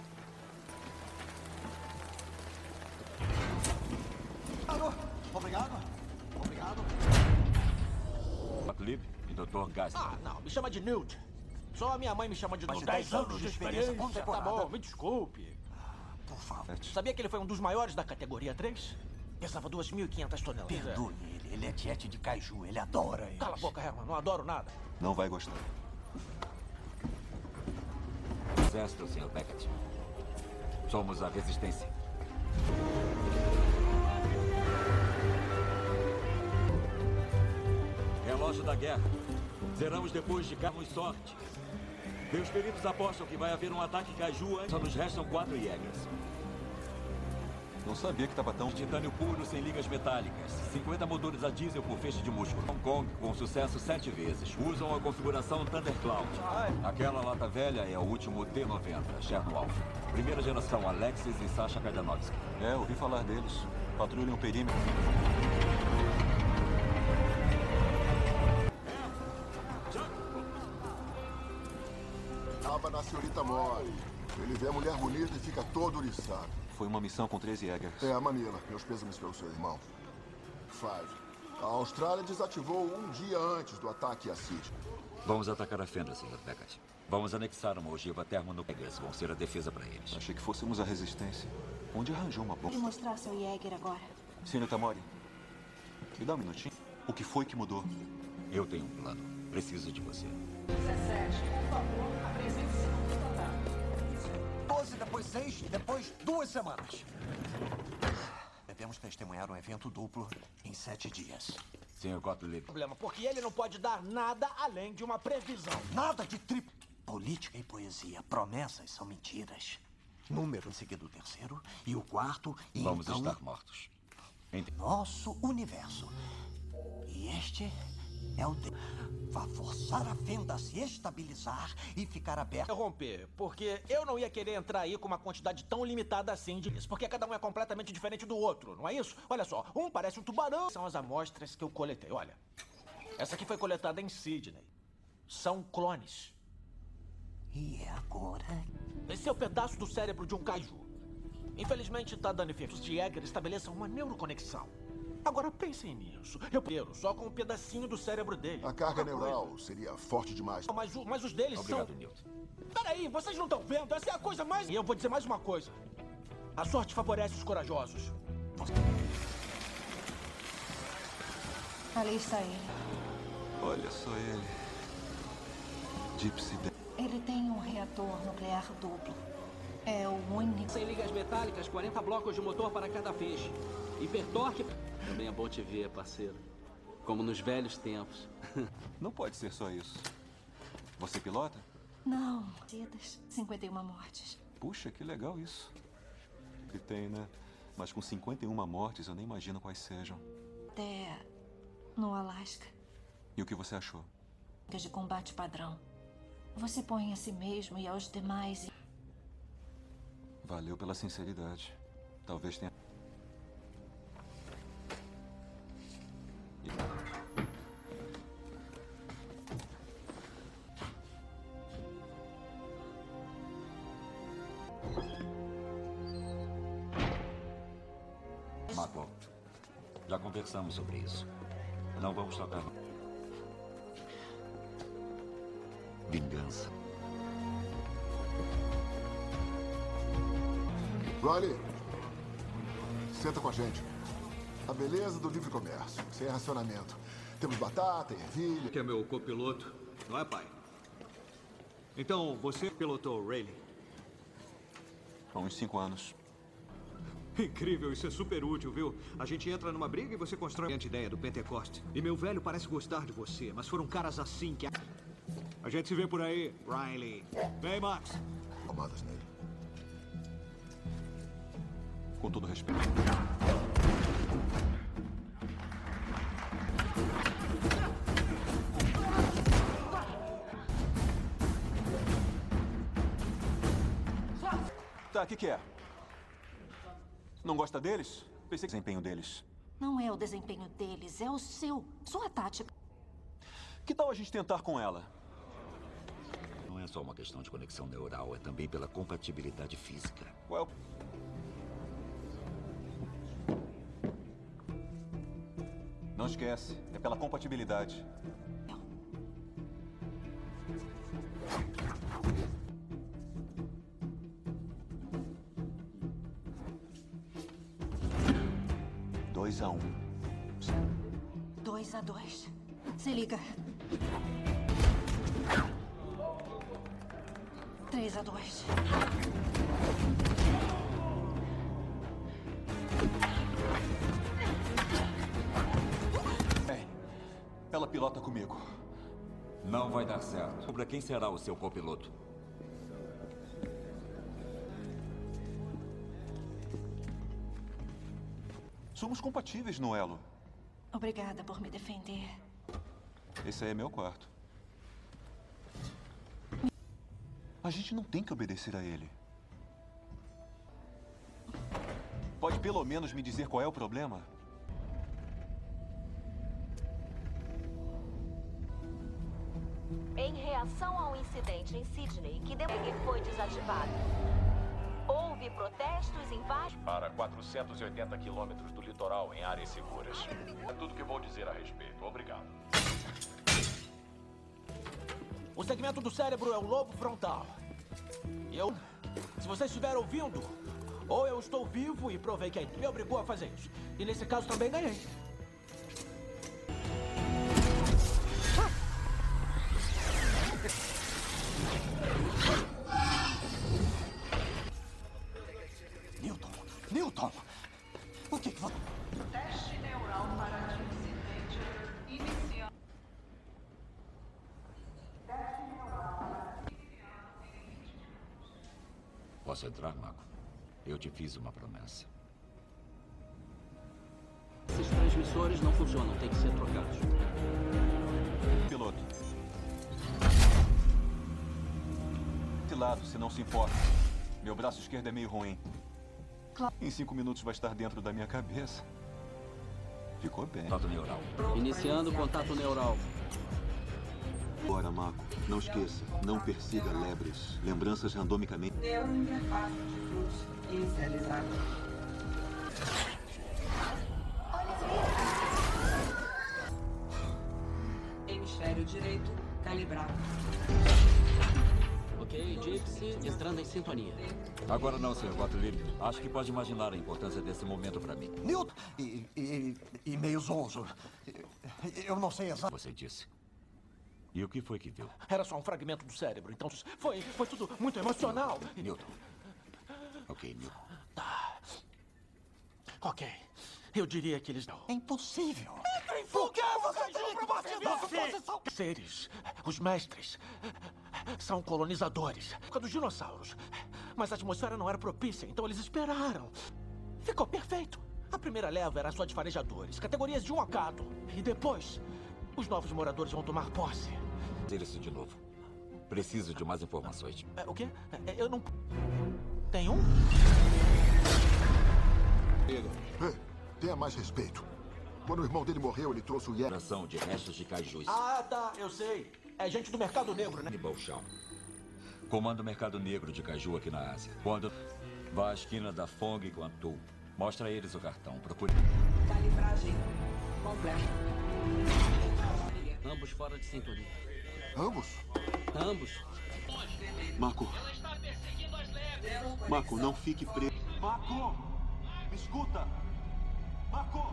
Speaker 11: Obrigado. Obrigado.
Speaker 6: McLeod e doutor Gassner.
Speaker 5: Ah, não. Me chama de Newt. Só a minha mãe me chama de
Speaker 11: Mas
Speaker 5: Newt.
Speaker 11: de dez anos de experiência por
Speaker 5: Tá
Speaker 11: temporada.
Speaker 5: bom, me desculpe.
Speaker 11: Por favor.
Speaker 5: Sabia que ele foi um dos maiores da categoria três? Pesava duas mil e quinhentas toneladas.
Speaker 11: Perdoe ele. Ele é tiete de kaiju. Ele adora ele.
Speaker 5: Cala a boca, Herman. Não adoro nada.
Speaker 1: Não vai gostar.
Speaker 6: Exército, senhor Beckett. Somos a resistência. Relógio da guerra. Zeramos depois de carmos sorte. Meus peritos apostam que vai haver um ataque kaiju antes. Só nos restam quatro Jaegers.
Speaker 1: Não sabia que estava tão...
Speaker 6: Titânio puro sem ligas metálicas. cinquenta motores a diesel por feixe de músculo. Hong Kong com sucesso sete vezes. Usam a configuração Thundercloud. Aquela lata velha é o último T noventa, Cherno Alpha. Primeira geração, Alexis e Sasha Kaidanovsky.
Speaker 1: É, ouvi falar deles. Patrulham o perímetro.
Speaker 17: Tava na senhorita Mori. Ele vê a mulher bonita e fica todo oriçado.
Speaker 1: Foi uma missão com treze Jaegers.
Speaker 17: É, Manila. Meus pêsames pelo seu irmão. Five. A Austrália desativou um dia antes do ataque a City.
Speaker 6: Vamos atacar a fenda, senhor Beckett. Vamos anexar uma ogiva termonuclear. Vão ser a defesa para eles.
Speaker 1: Achei que fôssemos a resistência. Onde arranjou uma bomba?
Speaker 12: E mostrar seu Jaeger agora.
Speaker 1: Senhorita Mori, me dá um minutinho. O que foi que mudou?
Speaker 6: Eu tenho um plano. Preciso de você.
Speaker 14: dezessete, por favor, apresente-se no total.
Speaker 11: doze, depois seis, depois duas semanas. Devemos testemunhar um evento duplo em sete dias.
Speaker 6: senhor Gottlieb.
Speaker 5: Problema, porque ele não pode dar nada além de uma previsão.
Speaker 11: Nada de trip. Política e poesia. Promessas são mentiras. Número em seguida o terceiro e o quarto e
Speaker 6: Vamos
Speaker 11: então...
Speaker 6: estar mortos. Entendi.
Speaker 11: Nosso universo. E este é o... De... Vá forçar a fenda a se estabilizar e ficar aberta.
Speaker 5: Romper, porque eu não ia querer entrar aí com uma quantidade tão limitada assim de isso, porque cada um é completamente diferente do outro, não é isso? Olha só, um parece um tubarão. São as amostras que eu coletei, olha. Essa aqui foi coletada em Sydney. São clones.
Speaker 11: E agora?
Speaker 5: Esse é o pedaço do cérebro de um kaiju. Infelizmente está danificado. Os Jaeger estabeleçam uma neuroconexão. Agora pensem nisso. Eu quero só com um pedacinho do cérebro dele.
Speaker 17: A carga
Speaker 5: Uma
Speaker 17: neural
Speaker 5: coisa.
Speaker 17: seria forte demais.
Speaker 5: Mas, o- mas os deles
Speaker 6: Obrigado,
Speaker 5: são...
Speaker 6: Newt.
Speaker 5: Peraí, vocês não estão vendo? Essa é a coisa mais... E eu vou dizer mais uma coisa. A sorte favorece os corajosos.
Speaker 12: Ali está ele.
Speaker 1: Olha só ele. Gypsy.
Speaker 12: Ele tem um reator nuclear duplo. É o único.
Speaker 15: Sem ligas metálicas, quarenta blocos de motor para cada feixe. Hipertorque. Também é bom te ver, parceiro. Como nos velhos tempos.
Speaker 1: Não pode ser só isso. Você pilota?
Speaker 12: Não, Tidas. cinquenta e uma mortes.
Speaker 1: Puxa, que legal isso. Que tem, né? Mas com cinquenta e uma mortes, eu nem imagino quais sejam.
Speaker 12: Até no Alasca.
Speaker 1: E o que você achou?
Speaker 12: De combate padrão. Você põe a si mesmo e aos demais e...
Speaker 1: Valeu pela sinceridade. Talvez tenha...
Speaker 6: Marco, já conversamos sobre isso. Não vamos tocar.
Speaker 16: vingança.
Speaker 17: Riley, senta com a gente. A beleza do livre comércio, sem racionamento. Temos batata, ervilha...
Speaker 13: Que é meu copiloto, não é, pai? Então, você pilotou o Riley?
Speaker 1: Há uns cinco anos.
Speaker 13: Incrível, isso é super útil, viu? A gente entra numa briga e você constrói a ideia do Pentecoste. E meu velho parece gostar de você, mas foram caras assim que... A gente se vê por aí, Riley. Vem, Max.
Speaker 17: Tomadas nele.
Speaker 1: Com todo respeito. Tá, o que, que é? Não gosta deles? Pensei que o desempenho deles.
Speaker 12: Não é o desempenho deles, é o seu. Sua tática.
Speaker 1: Que tal a gente tentar com ela?
Speaker 16: Não é só uma questão de conexão neural, é também pela compatibilidade física.
Speaker 1: Qual é o... Não esquece, é pela compatibilidade. Dois a um.
Speaker 12: Dois a dois. Se liga. Três a dois.
Speaker 1: Ei, ela pilota comigo.
Speaker 6: Não vai dar certo. Para quem será o seu copiloto?
Speaker 1: Somos compatíveis no elo.
Speaker 12: Obrigada por me defender.
Speaker 1: Esse aí é meu quarto. A gente não tem que obedecer a ele. Pode pelo menos me dizer qual é o problema?
Speaker 2: Em reação ao incidente em Sydney, que Degger foi desativado. Houve protestos em vários...
Speaker 9: Para quatrocentos e oitenta quilômetros do litoral em áreas seguras. É tudo que vou dizer a respeito. Obrigado.
Speaker 5: O segmento do cérebro é o lobo frontal. Eu... Se você estiver ouvindo, ou eu estou vivo e provei que me obrigou a fazer isso. E nesse caso também ganhei.
Speaker 11: Newton, Newton, o que que você...
Speaker 14: Teste neural para incidente inicial.
Speaker 16: Posso entrar, Mago? Eu te fiz uma promessa.
Speaker 15: Esses transmissores não funcionam, tem que ser trocados.
Speaker 1: Piloto. Esse lado, se não se importa. Meu braço esquerdo é meio ruim. Em cinco minutos vai estar dentro da minha cabeça. Ficou bem.
Speaker 6: Contato neural.
Speaker 15: Iniciando contato neural.
Speaker 1: Agora, Mako, não esqueça, não persiga lebres. Lembranças randomicamente.
Speaker 14: Neurointerface de fluxo inicializado. Hemisfério direito calibrado.
Speaker 15: Ok, Gypsy, entrando em sintonia.
Speaker 6: Agora não, senhor Gottlieb. Acho que pode imaginar a importância desse momento para mim.
Speaker 11: Newton, e, e, e meio zonzo. Eu não sei exatamente.
Speaker 16: Você disse. E o que foi que viu?
Speaker 5: Era só um fragmento do cérebro, então foi, foi tudo muito emocional.
Speaker 16: Newton. Ok, Newton.
Speaker 5: Tá. Ok. Eu diria que eles não.
Speaker 11: É impossível.
Speaker 5: Por que você disse que você não fosse... Seres, os mestres, são colonizadores. Por causa dos dinossauros. Mas a atmosfera não era propícia, então eles esperaram. Ficou perfeito. A primeira leva era só de farejadores, categorias de um a cada. E depois, os novos moradores vão tomar posse.
Speaker 16: Fazer isso de novo. Preciso de mais informações.
Speaker 5: É, o quê? É, eu não... Tem um?
Speaker 17: Ei, tenha mais respeito. Quando o irmão dele morreu, ele trouxe o Yer.
Speaker 16: Operação de restos de kaijus.
Speaker 5: Ah, tá, eu sei. É gente do mercado negro, né?
Speaker 16: Bolchão.
Speaker 6: Comando o mercado negro de caju aqui na Ásia. Quando vá à esquina da Fong com a Tu, mostra a eles o cartão. Procure.
Speaker 14: Calibragem completa.
Speaker 15: Ambos fora de sintonia.
Speaker 17: Ambos?
Speaker 15: Ambos.
Speaker 18: Marco. Marco, não fique preso.
Speaker 4: Marco! Me escuta! Marco!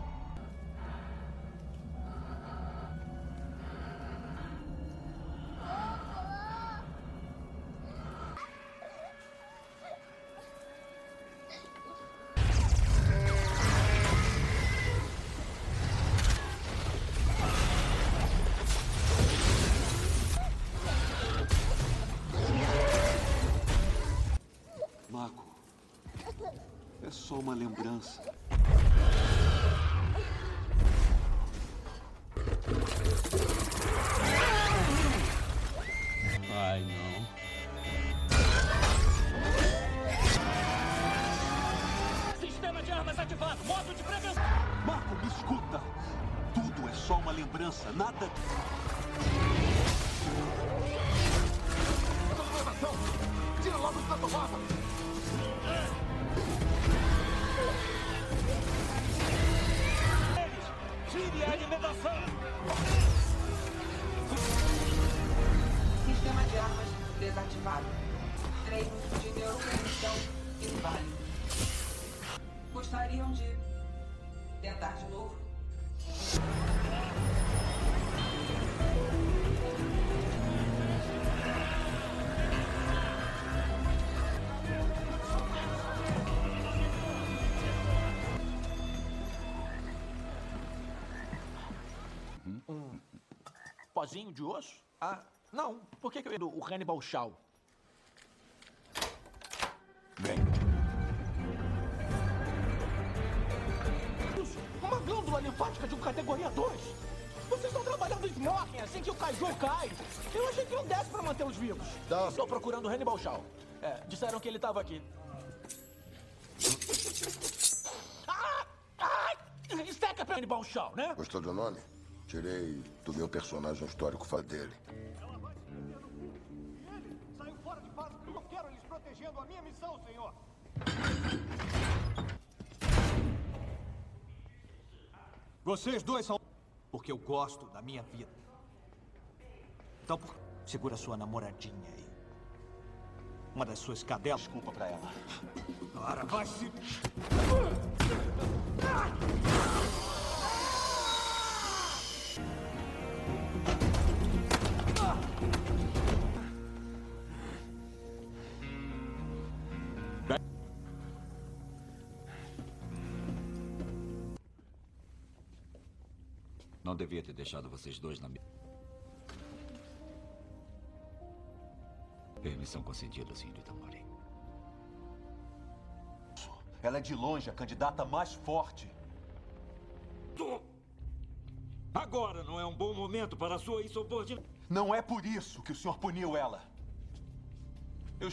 Speaker 18: Marco, é só uma lembrança.
Speaker 15: Ai, não.
Speaker 3: Sistema de armas ativado. Modo de prevenção.
Speaker 18: Marco, me escuta. Tudo é só uma lembrança. Nada...
Speaker 4: Aceleração! Tira logo da tomada!
Speaker 3: Tire a alimentação!
Speaker 14: Sistema de armas desativado. Treino de neuroconexão inválido. Gostariam de tentar de novo?
Speaker 5: Um pozinho de osso? Ah, não. Por que que eu... O Hannibal Shaw.
Speaker 16: Vem.
Speaker 5: Isso, uma glândula linfática de um categoria dois. Vocês estão trabalhando em smoking assim que o Kaiju cai. Eu achei que não desse pra mantê-los vivos.
Speaker 17: Tá.
Speaker 5: Estou procurando o Hannibal Shaw. É, disseram que ele estava aqui. Ah! Ah! Esteca pra Hannibal Shaw, né?
Speaker 17: Gostou do nome? Tirei do meu personagem histórico fã dele.
Speaker 3: Saiu fora de fase. Eu quero eles protegendo a minha missão, senhor.
Speaker 13: Vocês dois são... Porque eu gosto da minha vida. Então, por... segura sua namoradinha aí. Uma das suas cadelas.
Speaker 5: Desculpa pra ela.
Speaker 13: Ora, vai se...
Speaker 16: Não devia ter deixado vocês dois na... Permissão concedida, senhorita Mori.
Speaker 5: Ela é de longe a candidata mais forte.
Speaker 6: Agora não é um bom momento para a sua insubordinação.
Speaker 5: Não é por isso que o senhor puniu ela. Eu...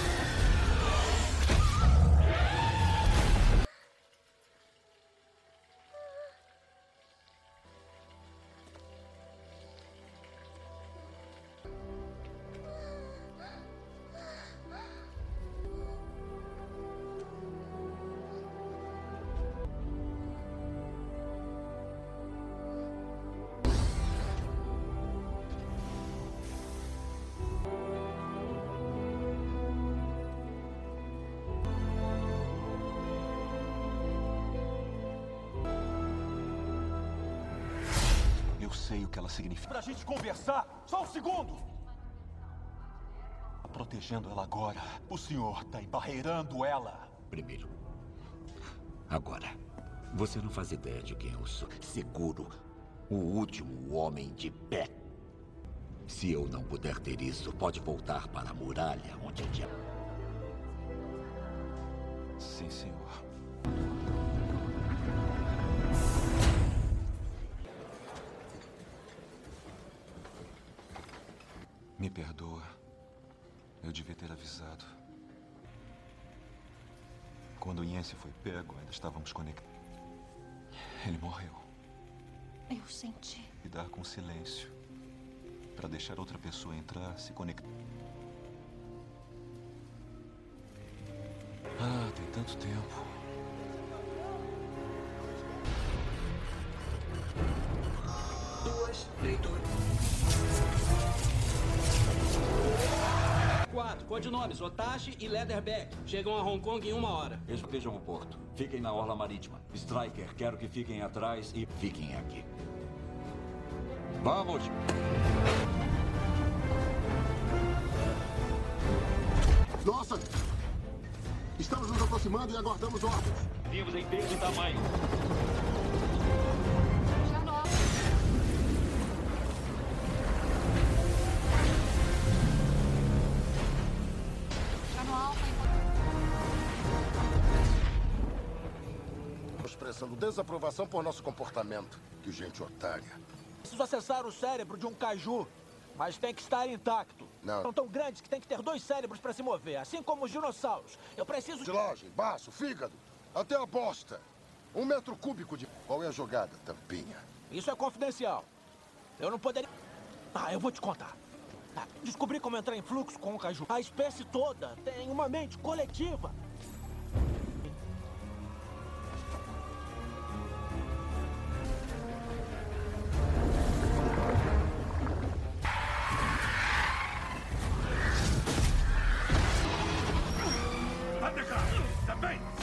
Speaker 5: Eu sei o que ela significa. Pra gente conversar, só um segundo! Tá protegendo ela agora. O senhor tá embarreirando ela.
Speaker 16: Primeiro. Agora. Você não faz ideia de quem eu sou. Seguro. O último homem de pé. Se eu não puder ter isso, pode voltar para a muralha onde eu...
Speaker 5: Sim, senhor. Me perdoa. Eu devia ter avisado. Quando o Yancey foi pego, ainda estávamos conectados. Ele morreu.
Speaker 12: Eu senti.
Speaker 5: Lidar com silêncio. Para deixar outra pessoa entrar, se conectar. Ah, tem tanto tempo.
Speaker 14: Duas leituras.
Speaker 15: Codinomes Otashi e Leatherback. Chegam a Hong Kong em uma hora.
Speaker 6: Estejam o porto. Fiquem na orla marítima. Striker, quero que fiquem atrás e
Speaker 16: fiquem aqui.
Speaker 6: Vamos!
Speaker 17: Nossa! Estamos nos aproximando e aguardamos ordens.
Speaker 6: Vimos em peso e tamanho.
Speaker 17: Expressando desaprovação por nosso comportamento. Que gente otária.
Speaker 5: Preciso acessar o cérebro de um caju, mas tem que estar intacto.
Speaker 17: Não.
Speaker 5: São tão grandes que tem que ter dois cérebros para se mover, assim como os dinossauros. Eu preciso...
Speaker 17: Silagem, baço, fígado, até a bosta. Um metro cúbico de... Qual é a jogada, tampinha?
Speaker 5: Isso é confidencial. Eu não poderia... Ah, eu vou te contar. Ah, descobri como entrar em fluxo com o caju. A espécie toda tem uma mente coletiva.
Speaker 3: Também!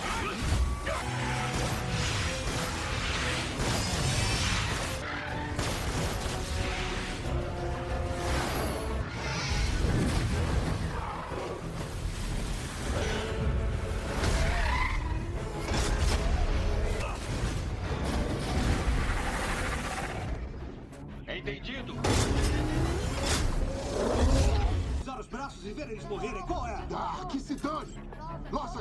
Speaker 6: Entendido!
Speaker 13: Usar os braços e ver eles morrerem, qual é?
Speaker 17: Ah, que se dane! Nossa!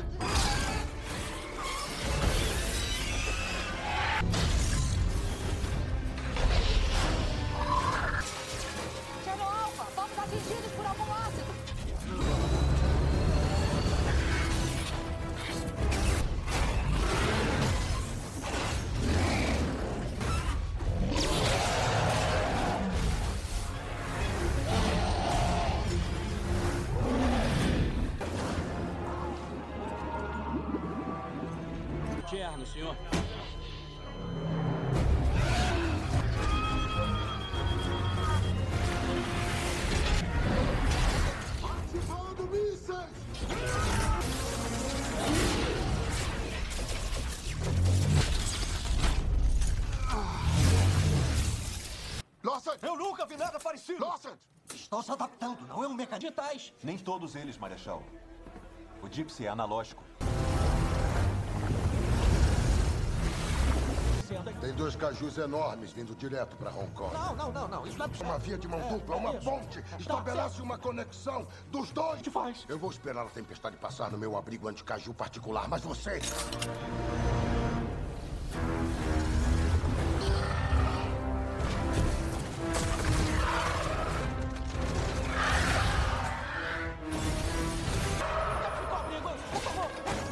Speaker 2: Channel Alpha, fomos atingidos por algum ácido.
Speaker 15: Tierno, senhor.
Speaker 17: Ativando mísseis! Lawson!
Speaker 11: Eu nunca vi nada parecido!
Speaker 17: Lawson!
Speaker 11: Estão se adaptando, não é um mecanismo.
Speaker 15: Digitais.
Speaker 1: Nem todos eles, Marechal. O Gypsy é analógico.
Speaker 17: Tem dois cajus enormes vindo direto para Hong Kong.
Speaker 5: Não, não, não, não. Isso não é possível.
Speaker 17: Uma via de mão
Speaker 5: É,
Speaker 17: dupla,
Speaker 5: é
Speaker 17: uma
Speaker 5: isso.
Speaker 17: ponte.
Speaker 5: Tá
Speaker 17: Estabelece
Speaker 5: certo.
Speaker 17: uma conexão dos dois.
Speaker 5: Que faz?
Speaker 17: Eu vou esperar a tempestade passar no meu abrigo anti-caju particular, mas você...
Speaker 5: Por favor.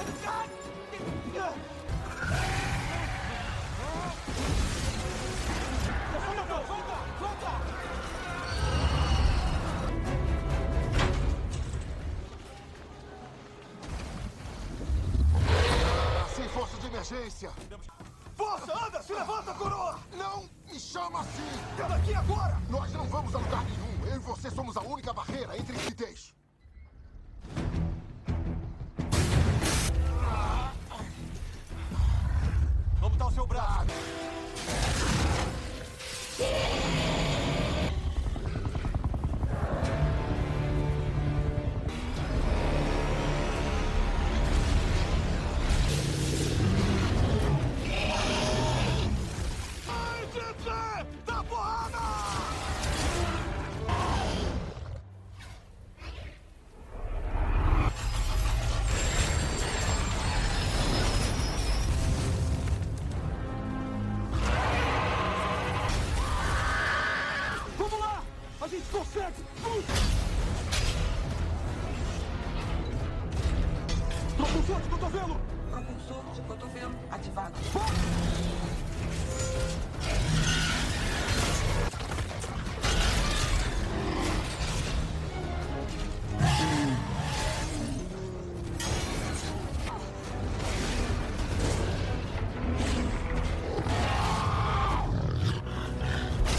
Speaker 17: Sem força de emergência.
Speaker 11: Força, anda, se levanta, coroa!
Speaker 17: Não me chama assim!
Speaker 11: É daqui agora!
Speaker 17: Nós não vamos a lugar nenhum. Eu e você somos a única barreira entre entidades.
Speaker 11: Vamos dar o seu braço.
Speaker 3: Ai, Titi! Dá porrada!
Speaker 13: Vamos lá! A gente consegue! Propulsor de cotovelo!
Speaker 14: Propulsor de cotovelo ativado.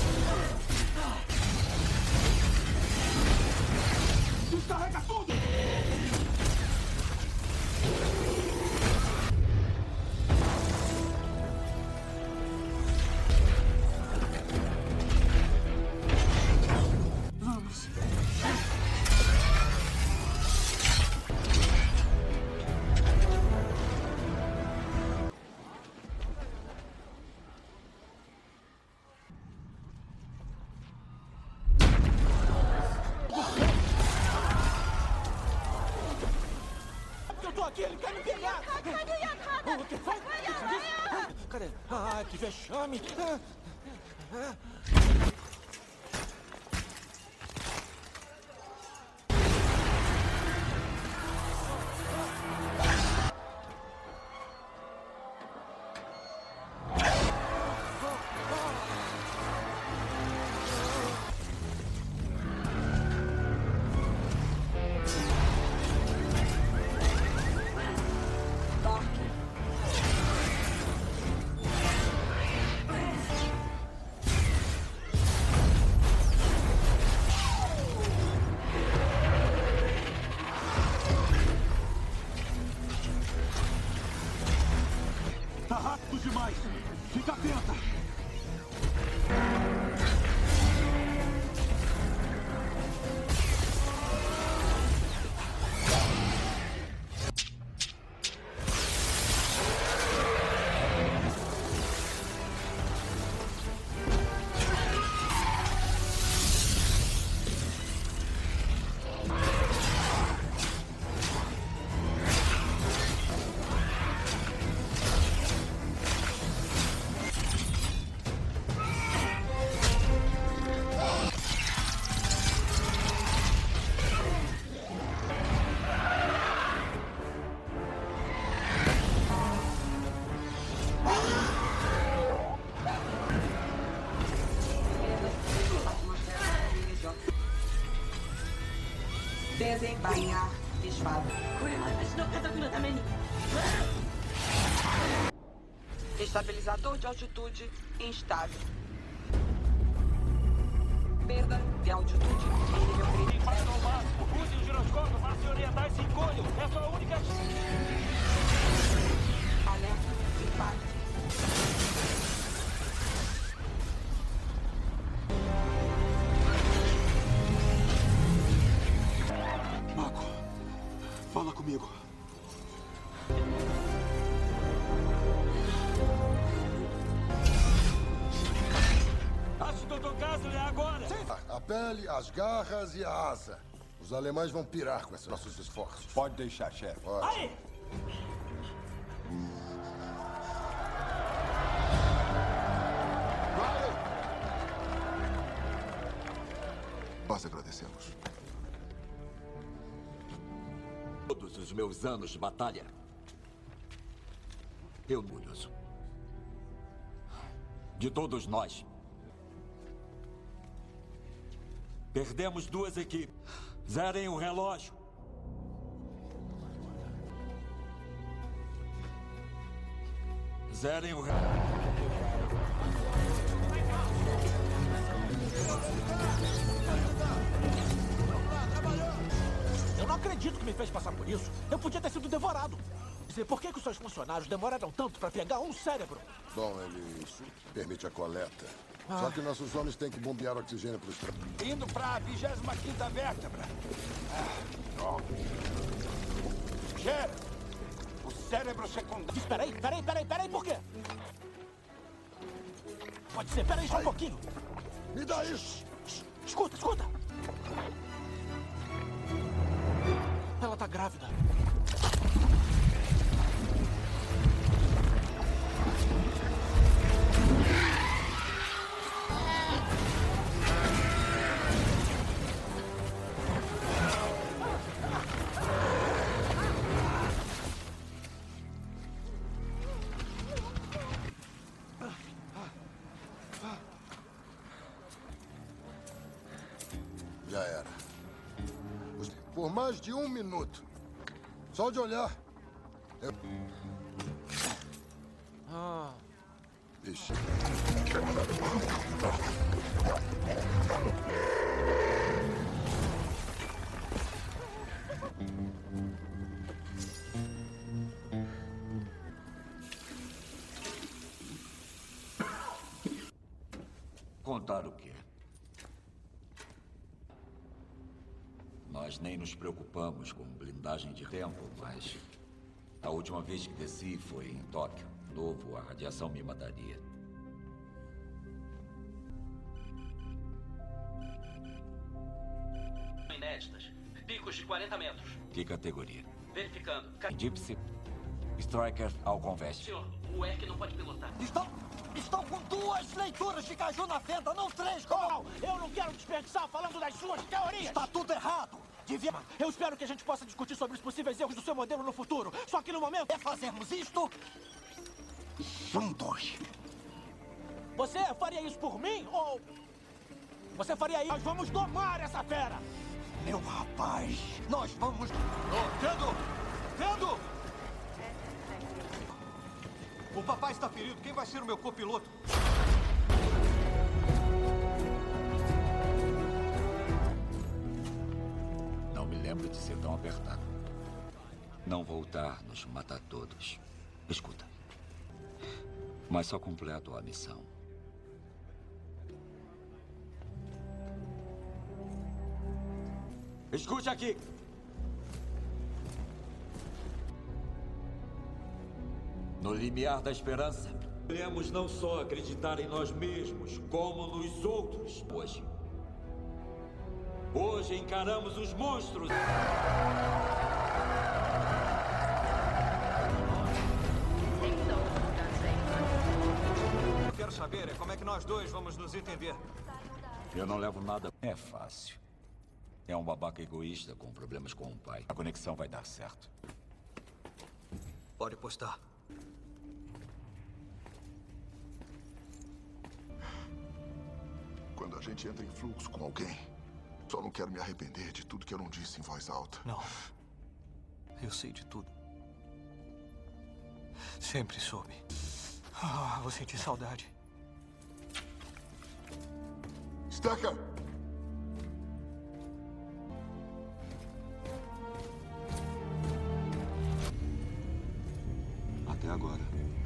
Speaker 13: Descarrega tudo!
Speaker 5: aqui, ele quer me pegar! O que foi? Cadê? Ah, que vexame! Ah, ah.
Speaker 13: Tá rápido demais. Fica atenta.
Speaker 14: Desembainhar espada. Estabilizador de altitude instável. Perda de altitude em nível crítico.
Speaker 3: Impacto ao máximo. Use o giroscópio para se orientar e se encolham. É a sua única...
Speaker 14: Alerta. Impacto.
Speaker 18: Mako, fala comigo.
Speaker 3: Acho doutor Gasly agora.
Speaker 17: A pele, as garras e a asa. Os alemães vão pirar com esses nossos esforços.
Speaker 10: Pode deixar, chefe.
Speaker 3: Aí!
Speaker 17: Nós agradecemos.
Speaker 16: Todos os meus anos de batalha, eu orgulhoso de todos nós. Perdemos duas equipes. Zerem o relógio. Zerem o relógio.
Speaker 5: Eu não acredito que me fez passar por isso. Eu podia ter sido devorado. Por que que os seus funcionários demoraram tanto para pegar um cérebro?
Speaker 17: Bom, ele isso permite a coleta.
Speaker 5: Ah.
Speaker 17: Só que nossos homens têm que bombear oxigênio para os...
Speaker 7: Indo para a vigésima quinta vértebra. Ah, droga. Chefe, o cérebro secundário...
Speaker 5: Espera aí, peraí, peraí, peraí, por quê? Pode ser, peraí só um pouquinho.
Speaker 17: Me dá isso.
Speaker 5: Escuta, escuta. Ela tá grávida.
Speaker 17: Já era. Os- Por mais de um minuto. Só de olhar. Eu...
Speaker 5: Ah.
Speaker 17: Ixi.
Speaker 16: Contar o quê? Nós nem nos preocupamos com blindagem de tempo, mas a última vez que desci foi em Tóquio. Novo, a radiação me mataria.
Speaker 15: Inéditas. Picos de quarenta metros.
Speaker 6: Que categoria?
Speaker 15: Verificando.
Speaker 6: Gypsy. Striker ao conveste.
Speaker 15: Senhor, o Erk não pode pilotar.
Speaker 11: Estão, estão com duas leituras de caju na fenda, não três.
Speaker 5: Como? Eu não quero desperdiçar falando das suas teorias.
Speaker 11: Está tudo errado.
Speaker 5: Devia... Eu espero que a gente possa discutir sobre os possíveis erros do seu modelo no futuro. Só que no momento...
Speaker 11: É fazermos isto juntos.
Speaker 5: Você faria isso por mim ou... Você faria isso? Nós vamos domar essa fera.
Speaker 11: Meu rapaz, nós vamos...
Speaker 13: Oh, Vendo! Vendo! O papai está ferido. Quem vai ser o meu copiloto?
Speaker 16: Não me lembro de ser tão apertado. Não voltar nos matar todos. Escuta. Mas só completo a missão.
Speaker 6: Escute aqui. No limiar da esperança,
Speaker 9: queremos não só acreditar em nós mesmos, como nos outros.
Speaker 16: Hoje.
Speaker 9: Hoje encaramos os monstros.
Speaker 13: Eu quero saber é como é que nós dois vamos nos entender.
Speaker 6: Eu não levo nada. É fácil. É um babaca egoísta com problemas com o pai. A conexão vai dar certo.
Speaker 13: Pode postar.
Speaker 17: Quando a gente entra em fluxo com alguém, só não quero me arrepender de tudo que eu não disse em voz alta.
Speaker 13: Não. Eu sei de tudo. Sempre soube. Ah, vou sentir saudade.
Speaker 17: Stacker!
Speaker 1: Até agora.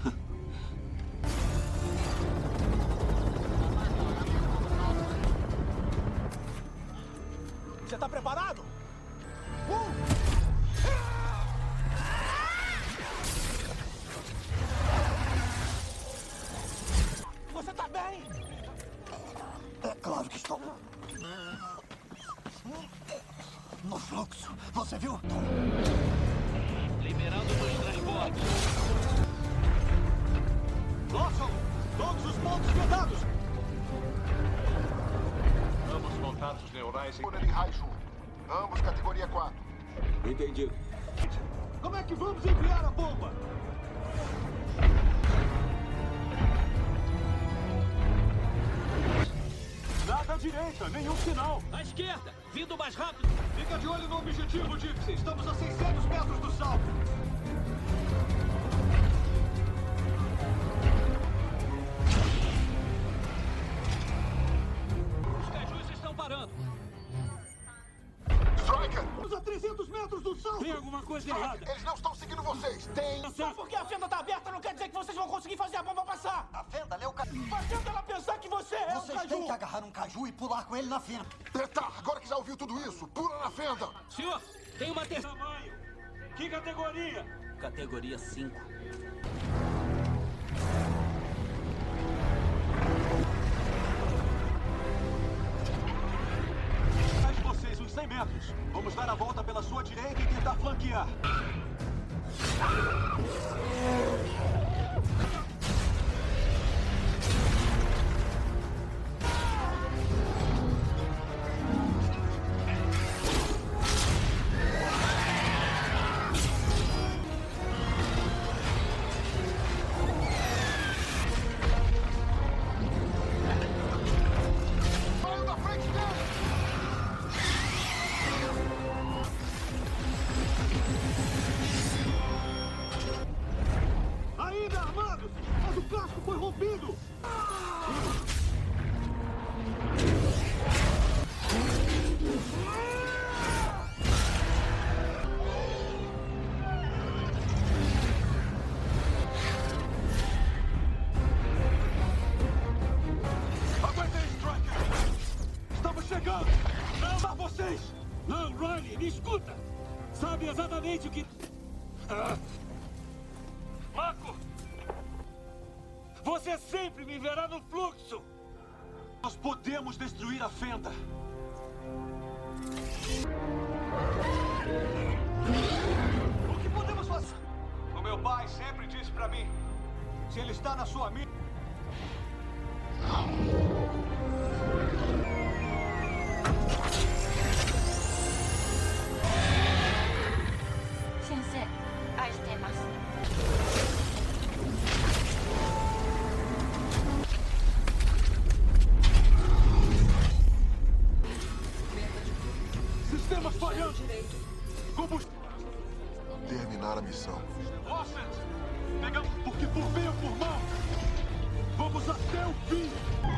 Speaker 5: Você tá preparado? Um! Você tá bem?
Speaker 11: É claro que estou. No fluxo. Você viu?
Speaker 15: Liberando os transportes.
Speaker 13: Lawson! Todos os pontos vedados!
Speaker 10: Ambos contatos neurais em...
Speaker 17: Túnel em Raiju. Ambos categoria quatro.
Speaker 6: Entendido.
Speaker 13: Como é que vamos enviar a bomba? Nada à direita, nenhum sinal.
Speaker 15: À esquerda, vindo mais rápido.
Speaker 13: Fica de olho no objetivo, Gypsy. Estamos a seiscentos metros do salto.
Speaker 15: Os cajus estão parando.
Speaker 17: Striker!
Speaker 13: Estamos a trezentos metros do salto.
Speaker 15: Tem alguma coisa errada.
Speaker 17: Eles não estão seguindo vocês. Tem...
Speaker 5: Só porque a fenda tá aberta não quer dizer que vocês vão conseguir fazer a bomba passar.
Speaker 11: A fenda lê o caju.
Speaker 5: Fazendo ela pensar que você é
Speaker 11: Vocês
Speaker 5: o caju.
Speaker 11: têm que agarrar um caju e pular com ele na fenda.
Speaker 17: Tá, agora que já ouviu tudo isso, pula na fenda.
Speaker 15: Senhor, tem uma terceira.
Speaker 13: Tamanho. Que categoria?
Speaker 15: Categoria cinco.
Speaker 13: Mais de vocês, uns cem metros. Vamos dar a volta pela sua direita e tentar flanquear.
Speaker 17: Vai na frente dele!
Speaker 13: Ainda armados, mas o casco foi rompido.
Speaker 10: Aguentem, Striker!
Speaker 13: Estamos chegando. Não a vocês.
Speaker 10: Não, Riley, me escuta! Sabe exatamente o que... Ah. Marco! Você sempre me verá no fluxo!
Speaker 13: Nós podemos destruir a fenda. O que podemos fazer? O meu pai sempre disse pra mim, se ele está na sua mira...
Speaker 12: Sensei, as temas.
Speaker 13: Sistemas falhando! Combustível!
Speaker 17: Terminar a missão.
Speaker 13: Osset! Pegamos porque por bem ou por mal! Vamos até o fim!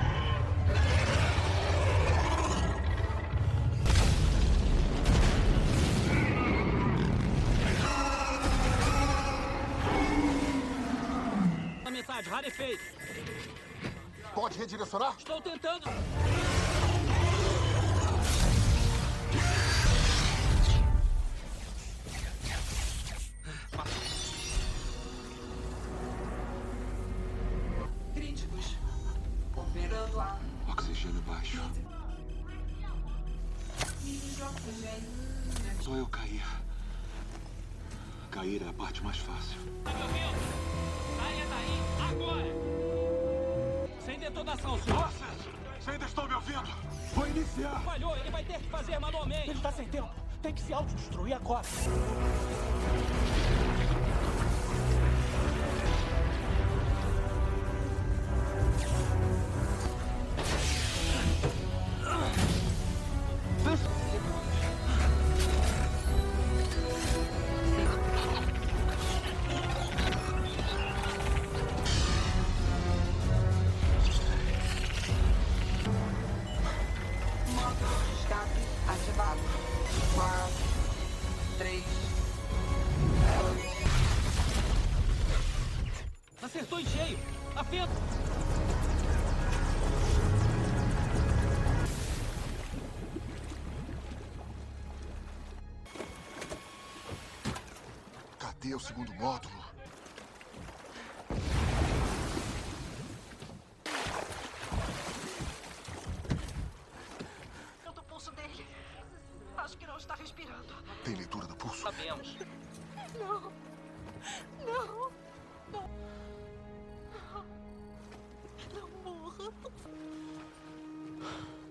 Speaker 15: Na metade, rarefeito.
Speaker 17: Pode redirecionar?
Speaker 15: Estou tentando.
Speaker 14: Críticos. Operando a...
Speaker 18: Oxigênio baixo.
Speaker 14: Nível de oxigênio.
Speaker 18: Só eu cair. Cair é a parte mais fácil.
Speaker 15: Tá me ouvindo? Saia daí, agora! Sem detonação, senhor.
Speaker 13: Nossa! Você ainda estão me ouvindo? Vou iniciar!
Speaker 15: Falhou, ele vai ter que fazer manualmente.
Speaker 5: Ele está sem tempo. Tem que se autodestruir agora.
Speaker 14: Modo de escape ativado. quatro, três, dois...
Speaker 15: Acertou em cheio. A fenda.
Speaker 17: Cadê o segundo módulo?
Speaker 2: Eu do pulso dele. Acho que não está respirando.
Speaker 17: Tem leitura do pulso?
Speaker 15: Sabemos.
Speaker 2: Não. Não. Não. Não morra.